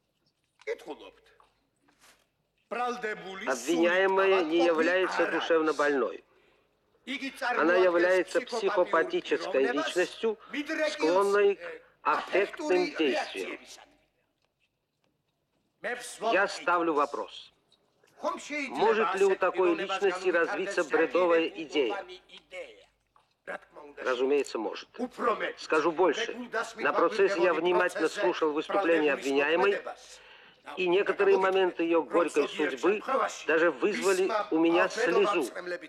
обвиняемая не является душевно больной. Она является психопатической личностью, склонной к аффектным действиям. Я ставлю вопрос. Может ли у такой личности развиться бредовая идея? Разумеется, может. Скажу больше. На процессе я внимательно слушал выступление обвиняемой, и некоторые моменты ее горькой судьбы даже вызвали у меня слезу.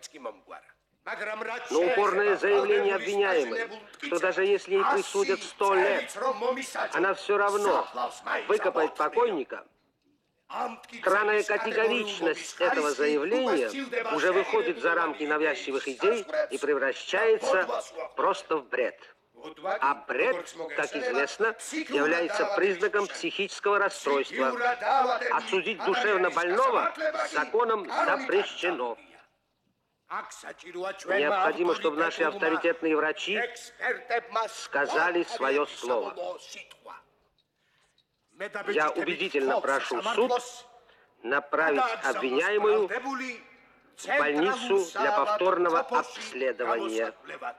Но упорное заявление обвиняемой, что даже если ей присудят 100 лет, она все равно выкопает покойника, странная категоричность этого заявления уже выходит за рамки навязчивых идей и превращается просто в бред. А бред, как известно, является признаком психического расстройства. Осудить душевно больного законом запрещено. Необходимо, чтобы наши авторитетные врачи сказали свое слово. Я убедительно прошу суд направить обвиняемую в больницу для повторного обследования.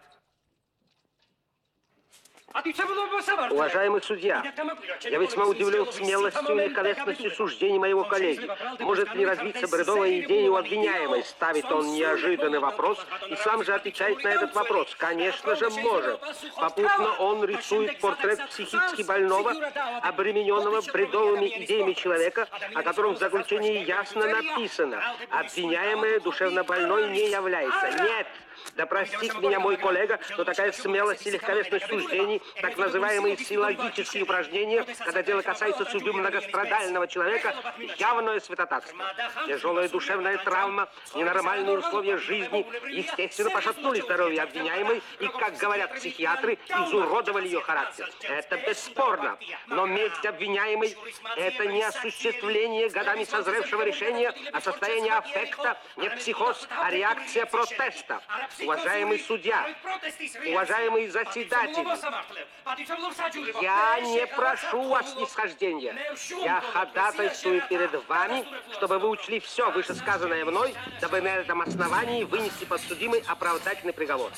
Уважаемый судья, я весьма удивлен смелостью и легковесностью суждений моего коллеги. Может ли развиться бредовая идея у обвиняемой? Ставит он неожиданный вопрос и сам же отвечает на этот вопрос. Конечно же, может. Попутно он рисует портрет психически больного, обремененного бредовыми идеями человека, о котором в заключении ясно написано: обвиняемая душевно больной не является. Нет! Да простит меня мой коллега, но такая смелость и легковесность суждений, так называемые силлогические упражнения, когда дело касается судьбы многострадального человека, явное святотатство. Тяжелая душевная травма, ненормальные условия жизни, естественно, пошатнули здоровье обвиняемой и, как говорят психиатры, изуродовали ее характер. Это бесспорно. Но месть обвиняемой – это не осуществление годами созревшего решения, а состояние аффекта, не психоз, а реакция протеста. Уважаемый судья, уважаемые заседатели, я не прошу у вас снисхождения. Я ходатайствую перед вами, чтобы вы учли все вышесказанное мной, дабы на этом основании вынести подсудимый оправдательный приговор.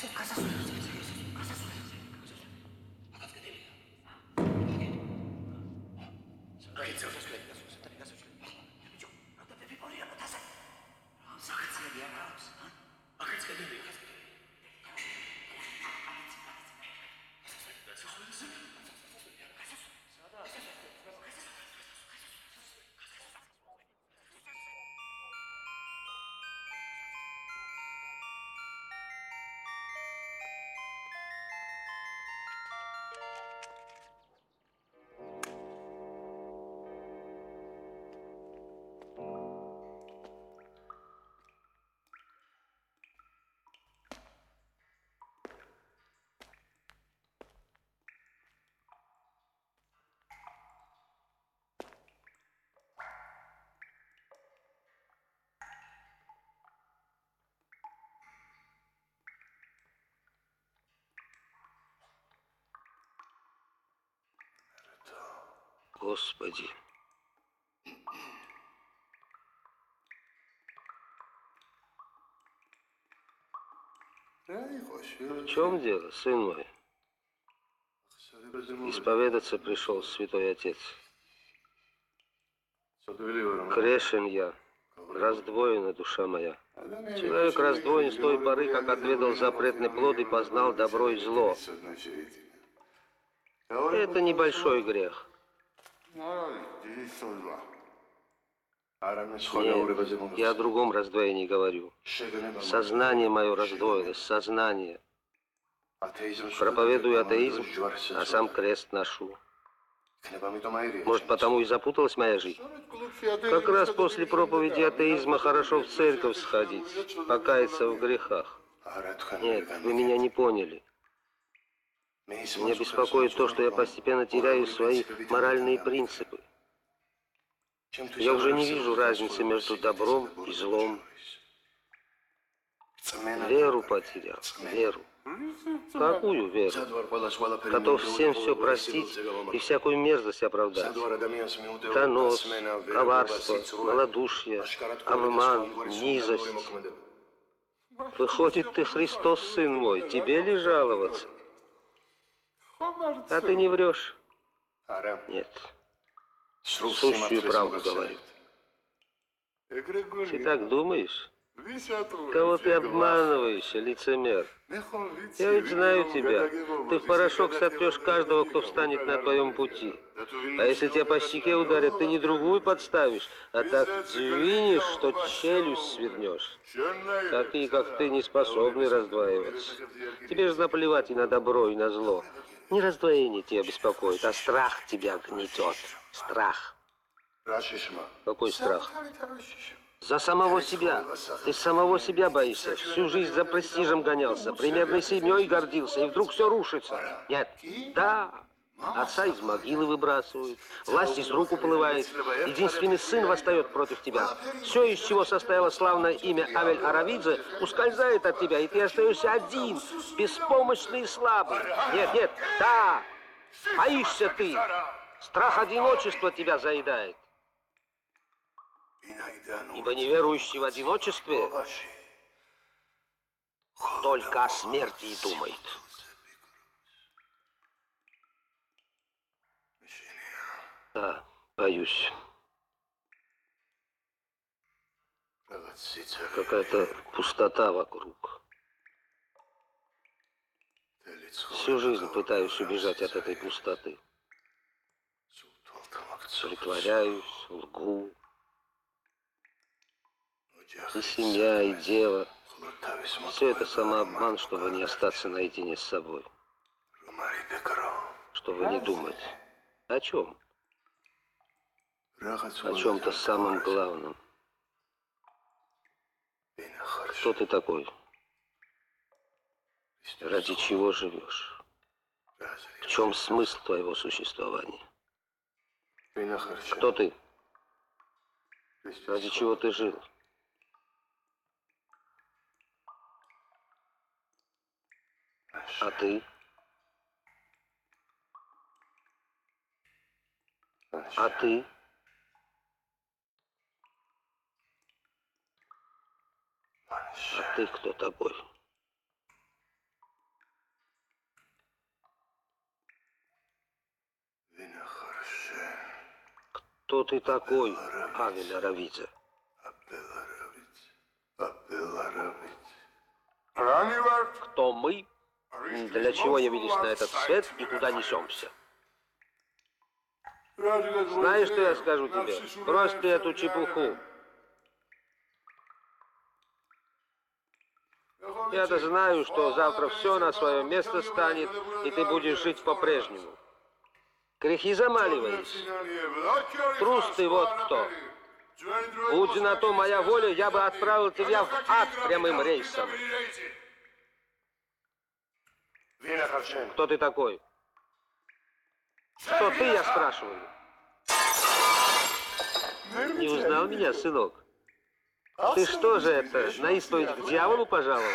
Господи. В чем дело, сын мой? Исповедаться пришел святой отец. Грешен я, раздвоена душа моя. Человек раздвоен с той поры, как отведал запретный плод и познал добро и зло. Это небольшой грех. Нет, я о другом раздвоении говорю. Сознание мое раздвоилось, сознание. Проповедую атеизм, а сам крест ношу. Может, потому и запуталась моя жизнь? Как раз после проповеди атеизма хорошо в церковь сходить, покаяться в грехах. Нет, вы меня не поняли. Меня беспокоит то, что я постепенно теряю свои моральные принципы. Я уже не вижу разницы между добром и злом. Веру потерял, веру. Какую веру? Готов всем все простить и всякую мерзость оправдать. Донос, коварство, малодушие, обман, низость. Выходит, ты Христос, сын мой, тебе ли жаловаться? А ты не врешь? Нет. Сущую правду говорю. Ты так думаешь? Кого ты обманываешь, лицемер? Я ведь знаю тебя. Ты в порошок сотрешь каждого, кто встанет на твоем пути. А если тебя по щеке ударят, ты не другую подставишь, а так двинешь, что челюсть свернешь. Такие, как ты, не способны раздваиваться. Тебе же наплевать и на добро, и на зло. Не раздвоение тебя беспокоит, а страх тебя гнетет. Страх. Какой страх? За самого себя. Ты самого себя боишься. Всю жизнь за престижем гонялся, примерной семьей гордился, и вдруг все рушится. Нет. Да. Отца из могилы выбрасывают, власть из рук уплывает, единственный сын восстает против тебя. Все, из чего состояло славное имя Авель Аравидзе, ускользает от тебя, и ты остаешься один, беспомощный и слабый. Нет, нет, да, боишься ты. Страх одиночества тебя заедает. Ибо неверующий в одиночестве только о смерти и думает. Да, боюсь. Какая-то пустота вокруг. Всю жизнь пытаюсь убежать от этой пустоты. Притворяюсь, лгу. И семья, и дело. Все это самообман, чтобы не остаться наедине с собой. Чтобы не думать. О чем? О чем-то самом главном. Кто ты такой? Ради чего живешь? В чем смысл твоего существования? Кто ты? Ради чего ты жил? А ты? А ты? А ты кто такой? Кто ты такой, Авель Аравидзе? Кто мы? Для чего явились на этот свет и куда несемся? Знаешь, что я скажу тебе? Брось ты эту чепуху. Я-то знаю, что завтра все на свое место станет, и ты будешь жить по-прежнему. Грехи замаливаешь. Трус ты вот кто. Будь на то моя воля, я бы отправил тебя в ад прямым рейсом. Кто ты такой? Кто ты, я спрашиваю? Не узнал меня, сынок? Ты что же это, на исповедь к дьяволу пожаловал?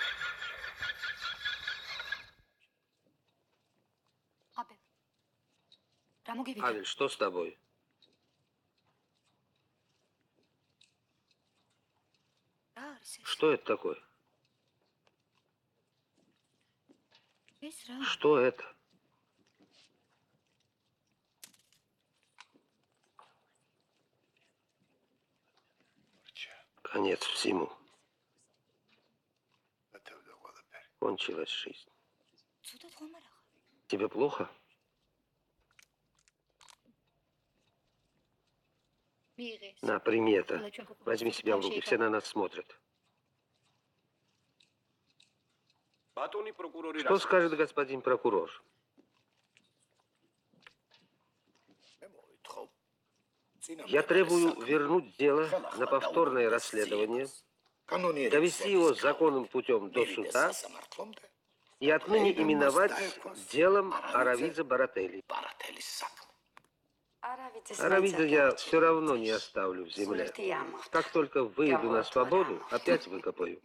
Абель, Авель, что с тобой? Что это такое? Что это? Конец всему. Кончилась жизнь. Тебе плохо? На, прими это. Возьми себя в руки, все на нас смотрят. Что скажет господин прокурор? Я требую вернуть дело на повторное расследование, довести его законным путем до суда и отныне именовать делом Аравидзе Барателли. Аравидзе я все равно не оставлю в земле. Как только выйду на свободу, опять выкопаю.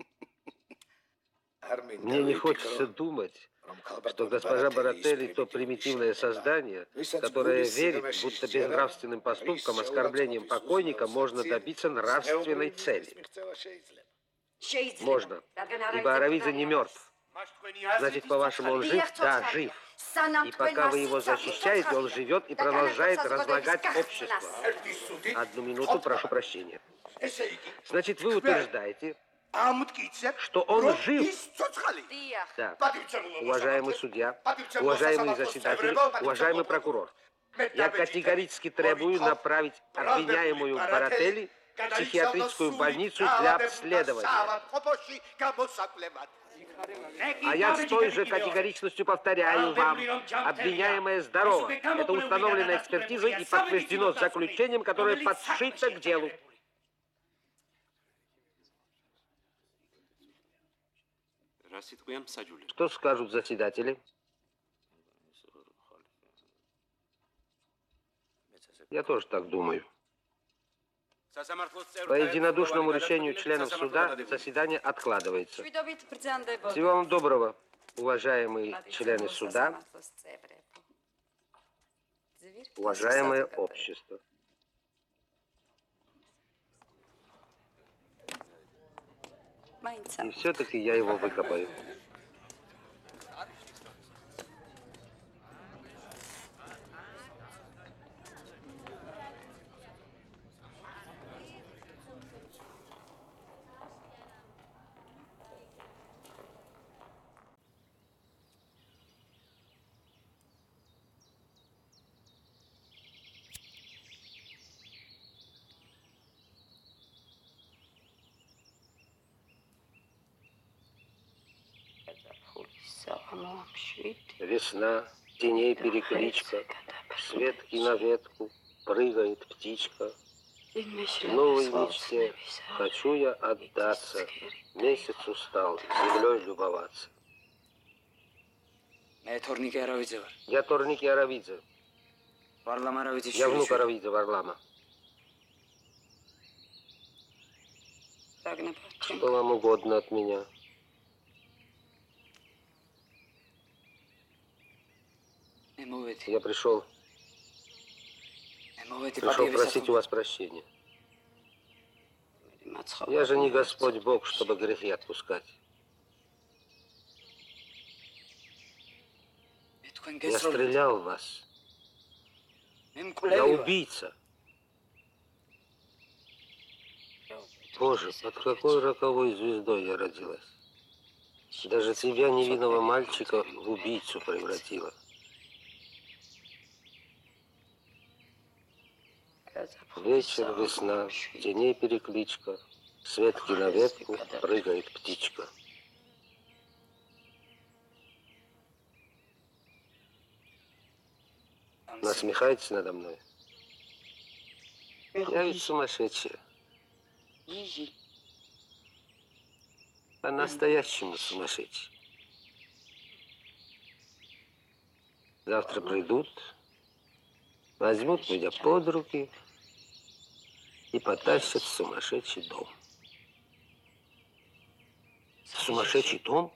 Мне не хочется думать, что госпожа Барателли то примитивное создание, которое верит, будто безнравственным поступком, оскорблением покойника можно добиться нравственной цели. Можно, ибо Аравидзе не мертв. Значит, по-вашему, он жив? Да, жив. И пока вы его защищаете, он живет и продолжает разлагать общество. Одну минуту, прошу прощения. Значит, вы утверждаете, что он жив? Да. Уважаемый судья, уважаемые заседатели, уважаемый прокурор, я категорически требую направить обвиняемую Барателли в психиатрическую больницу для обследования. А я с той же категоричностью повторяю вам, обвиняемая здорова. Это установлено экспертизой и подтверждено заключением, которое подшито к делу. Что скажут заседатели? Я тоже так думаю. По единодушному решению членов суда заседание откладывается. Всего вам доброго, уважаемые члены суда, уважаемое общество. И все-таки я его выкопаю. Весна, теней перекличка, с ветки на ветку прыгает птичка. В новой мечте хочу я отдаться, месяц устал землей любоваться. Я Торники Аравидзе. Я внук Аравидзе Варлама. Что вам угодно от меня? Я пришел просить у вас прощения. Я же не Господь Бог, чтобы грехи отпускать. Я стрелял в вас. Я убийца. Боже, под какой роковой звездой я родилась. Даже тебя, невинного мальчика, в убийцу превратила. Вечер, весна, теней перекличка, с ветки на ветку прыгает птичка. Насмехаетесь надо мной? Я ведь сумасшедшая. По-настоящему сумасшедший. Завтра придут, возьмут меня под руки и потащат в сумасшедший дом. В сумасшедший дом?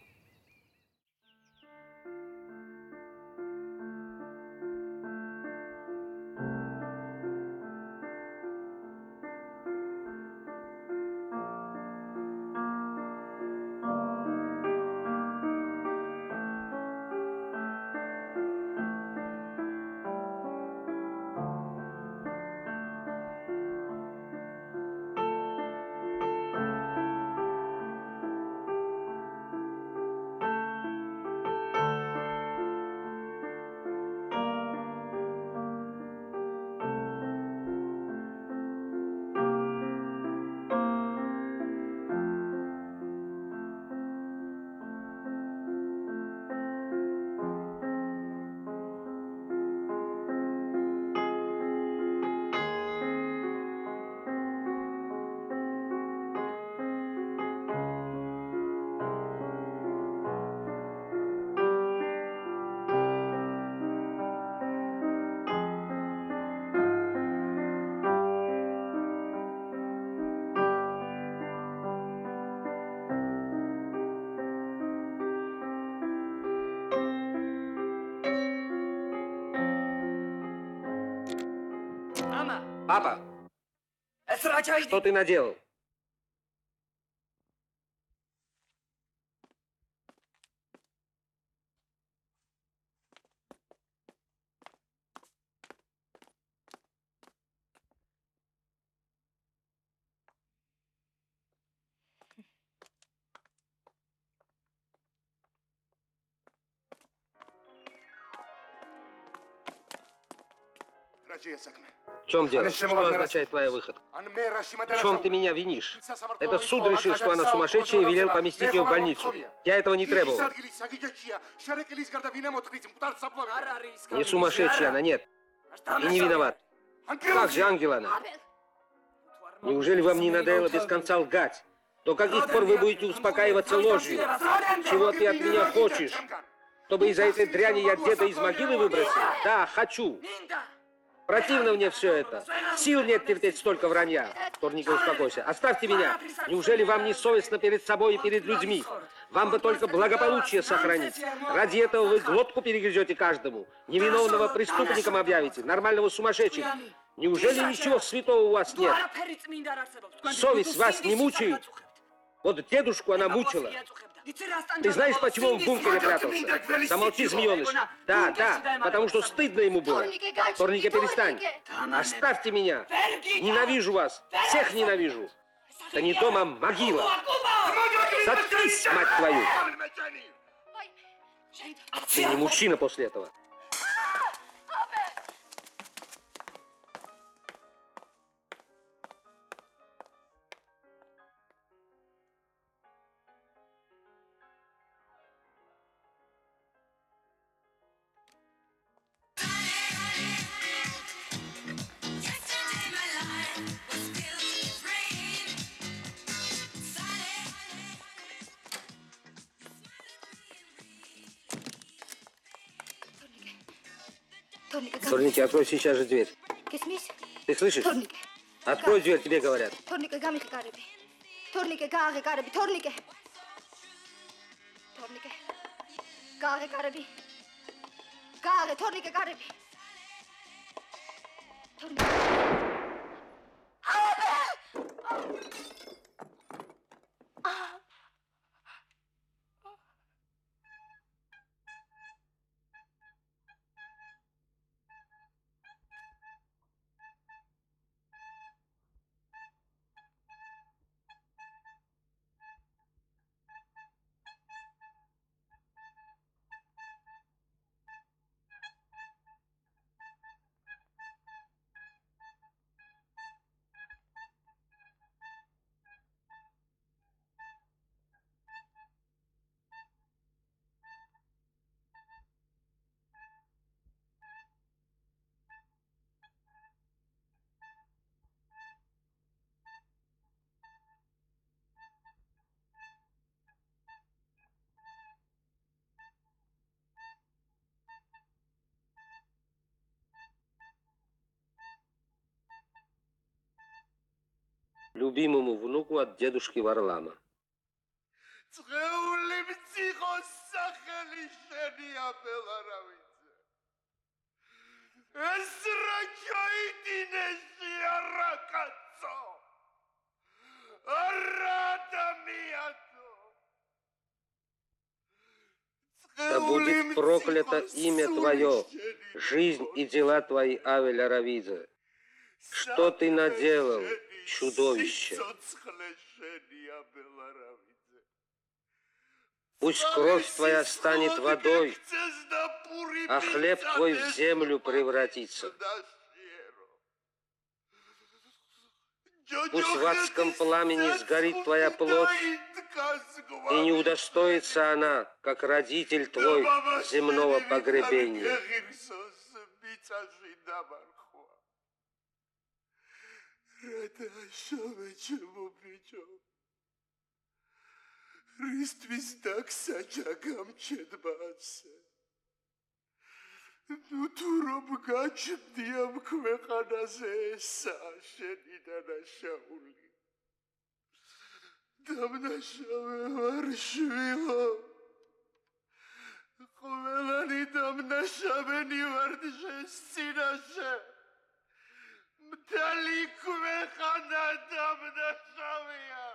Папа, что ты наделал? В чем дело? Что означает твоя выходка? В чем ты меня винишь? Это суд решил, что она сумасшедшая, и велел поместить ее в больницу. Я этого не требовал. Не сумасшедшая она, нет. И не виноват. Как же, ангел она? Неужели вам не надоело без конца лгать? До каких пор вы будете успокаиваться ложью? Чего ты от меня хочешь? Чтобы из-за этой дряни я деда из могилы выбросил? Да, хочу. Противно мне все это. Сил нет терпеть столько вранья. Торника, успокойся. Оставьте меня. Неужели вам не совестно перед собой и перед людьми? Вам бы только благополучие сохранить. Ради этого вы глотку перегрызете каждому. Невиновного преступником объявите. Нормального сумасшедшим. Неужели ничего святого у вас нет? Совесть вас не мучает? Вот дедушку она мучила. Ты знаешь, почему он в бункере прятался? Замолчи, змееныш. Да, потому что стыдно ему было. Торника, перестань. Оставьте меня. Ненавижу вас. Всех ненавижу. Это не дом, а могила. Заткнись, мать твою. Ты не мужчина после этого. Торники, открой сейчас же дверь. Ты слышишь? Открой дверь, тебе говорят. Любимому внуку от дедушки Варлама. Да будет проклято имя твое, жизнь и дела твои, Авель Аравидзе. Что ты наделал, чудовище? Пусть кровь твоя станет водой, а хлеб твой в землю превратится. Пусть в адском пламени сгорит твоя плоть, и не удостоится она, как родитель твой, земного погребения. далеко выхода бдашавия.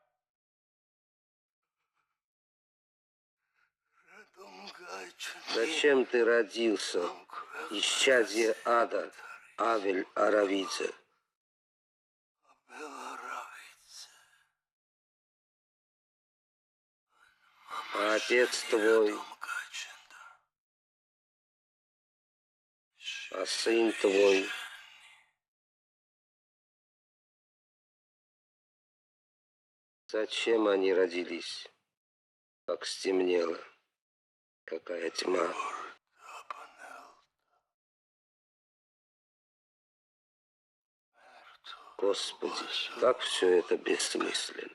Зачем ты родился, исчадье ада, Авель Аравидзе? А отец твой, а сын твой? Зачем они родились, как стемнело? Какая тьма. Господи, как все это бессмысленно.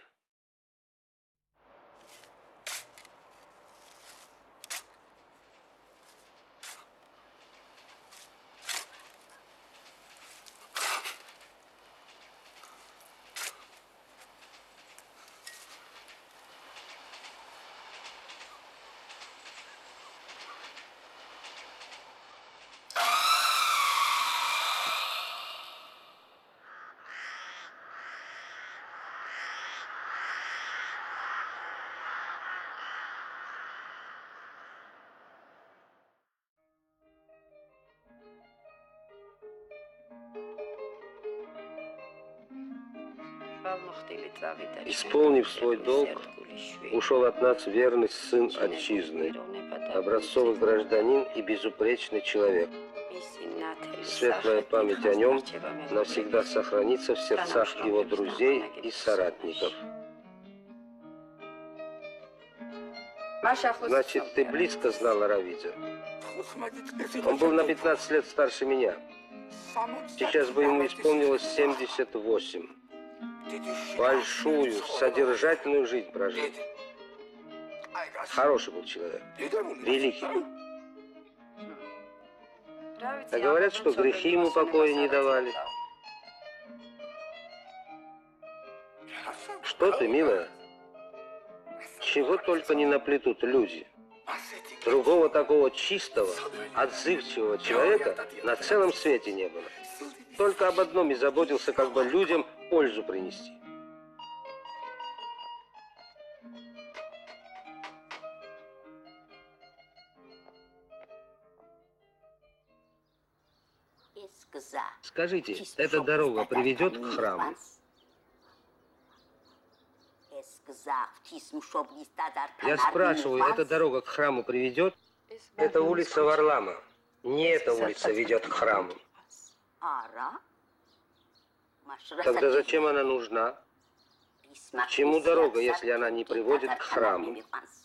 Исполнив свой долг, ушел от нас верный сын отчизны, образцовый гражданин и безупречный человек. Светлая память о нем навсегда сохранится в сердцах его друзей и соратников. Значит, ты близко знал Аравидзе? Он был на 15 лет старше меня. Сейчас бы ему исполнилось 78. Большую, содержательную жизнь прожил. Хороший был человек. Великий. А говорят, что грехи ему покоя не давали. Что ты, милая? Чего только не наплетут люди. Другого такого чистого, отзывчивого человека на целом свете не было. Только об одном и заботился, как бы людям пользу принести. Скажите, эта дорога приведет к храму? Я спрашиваю, эта дорога к храму приведет? Это улица Варлама. Не эта улица ведет к храму. Тогда зачем она нужна? К чему дорога, если она не приводит к храму?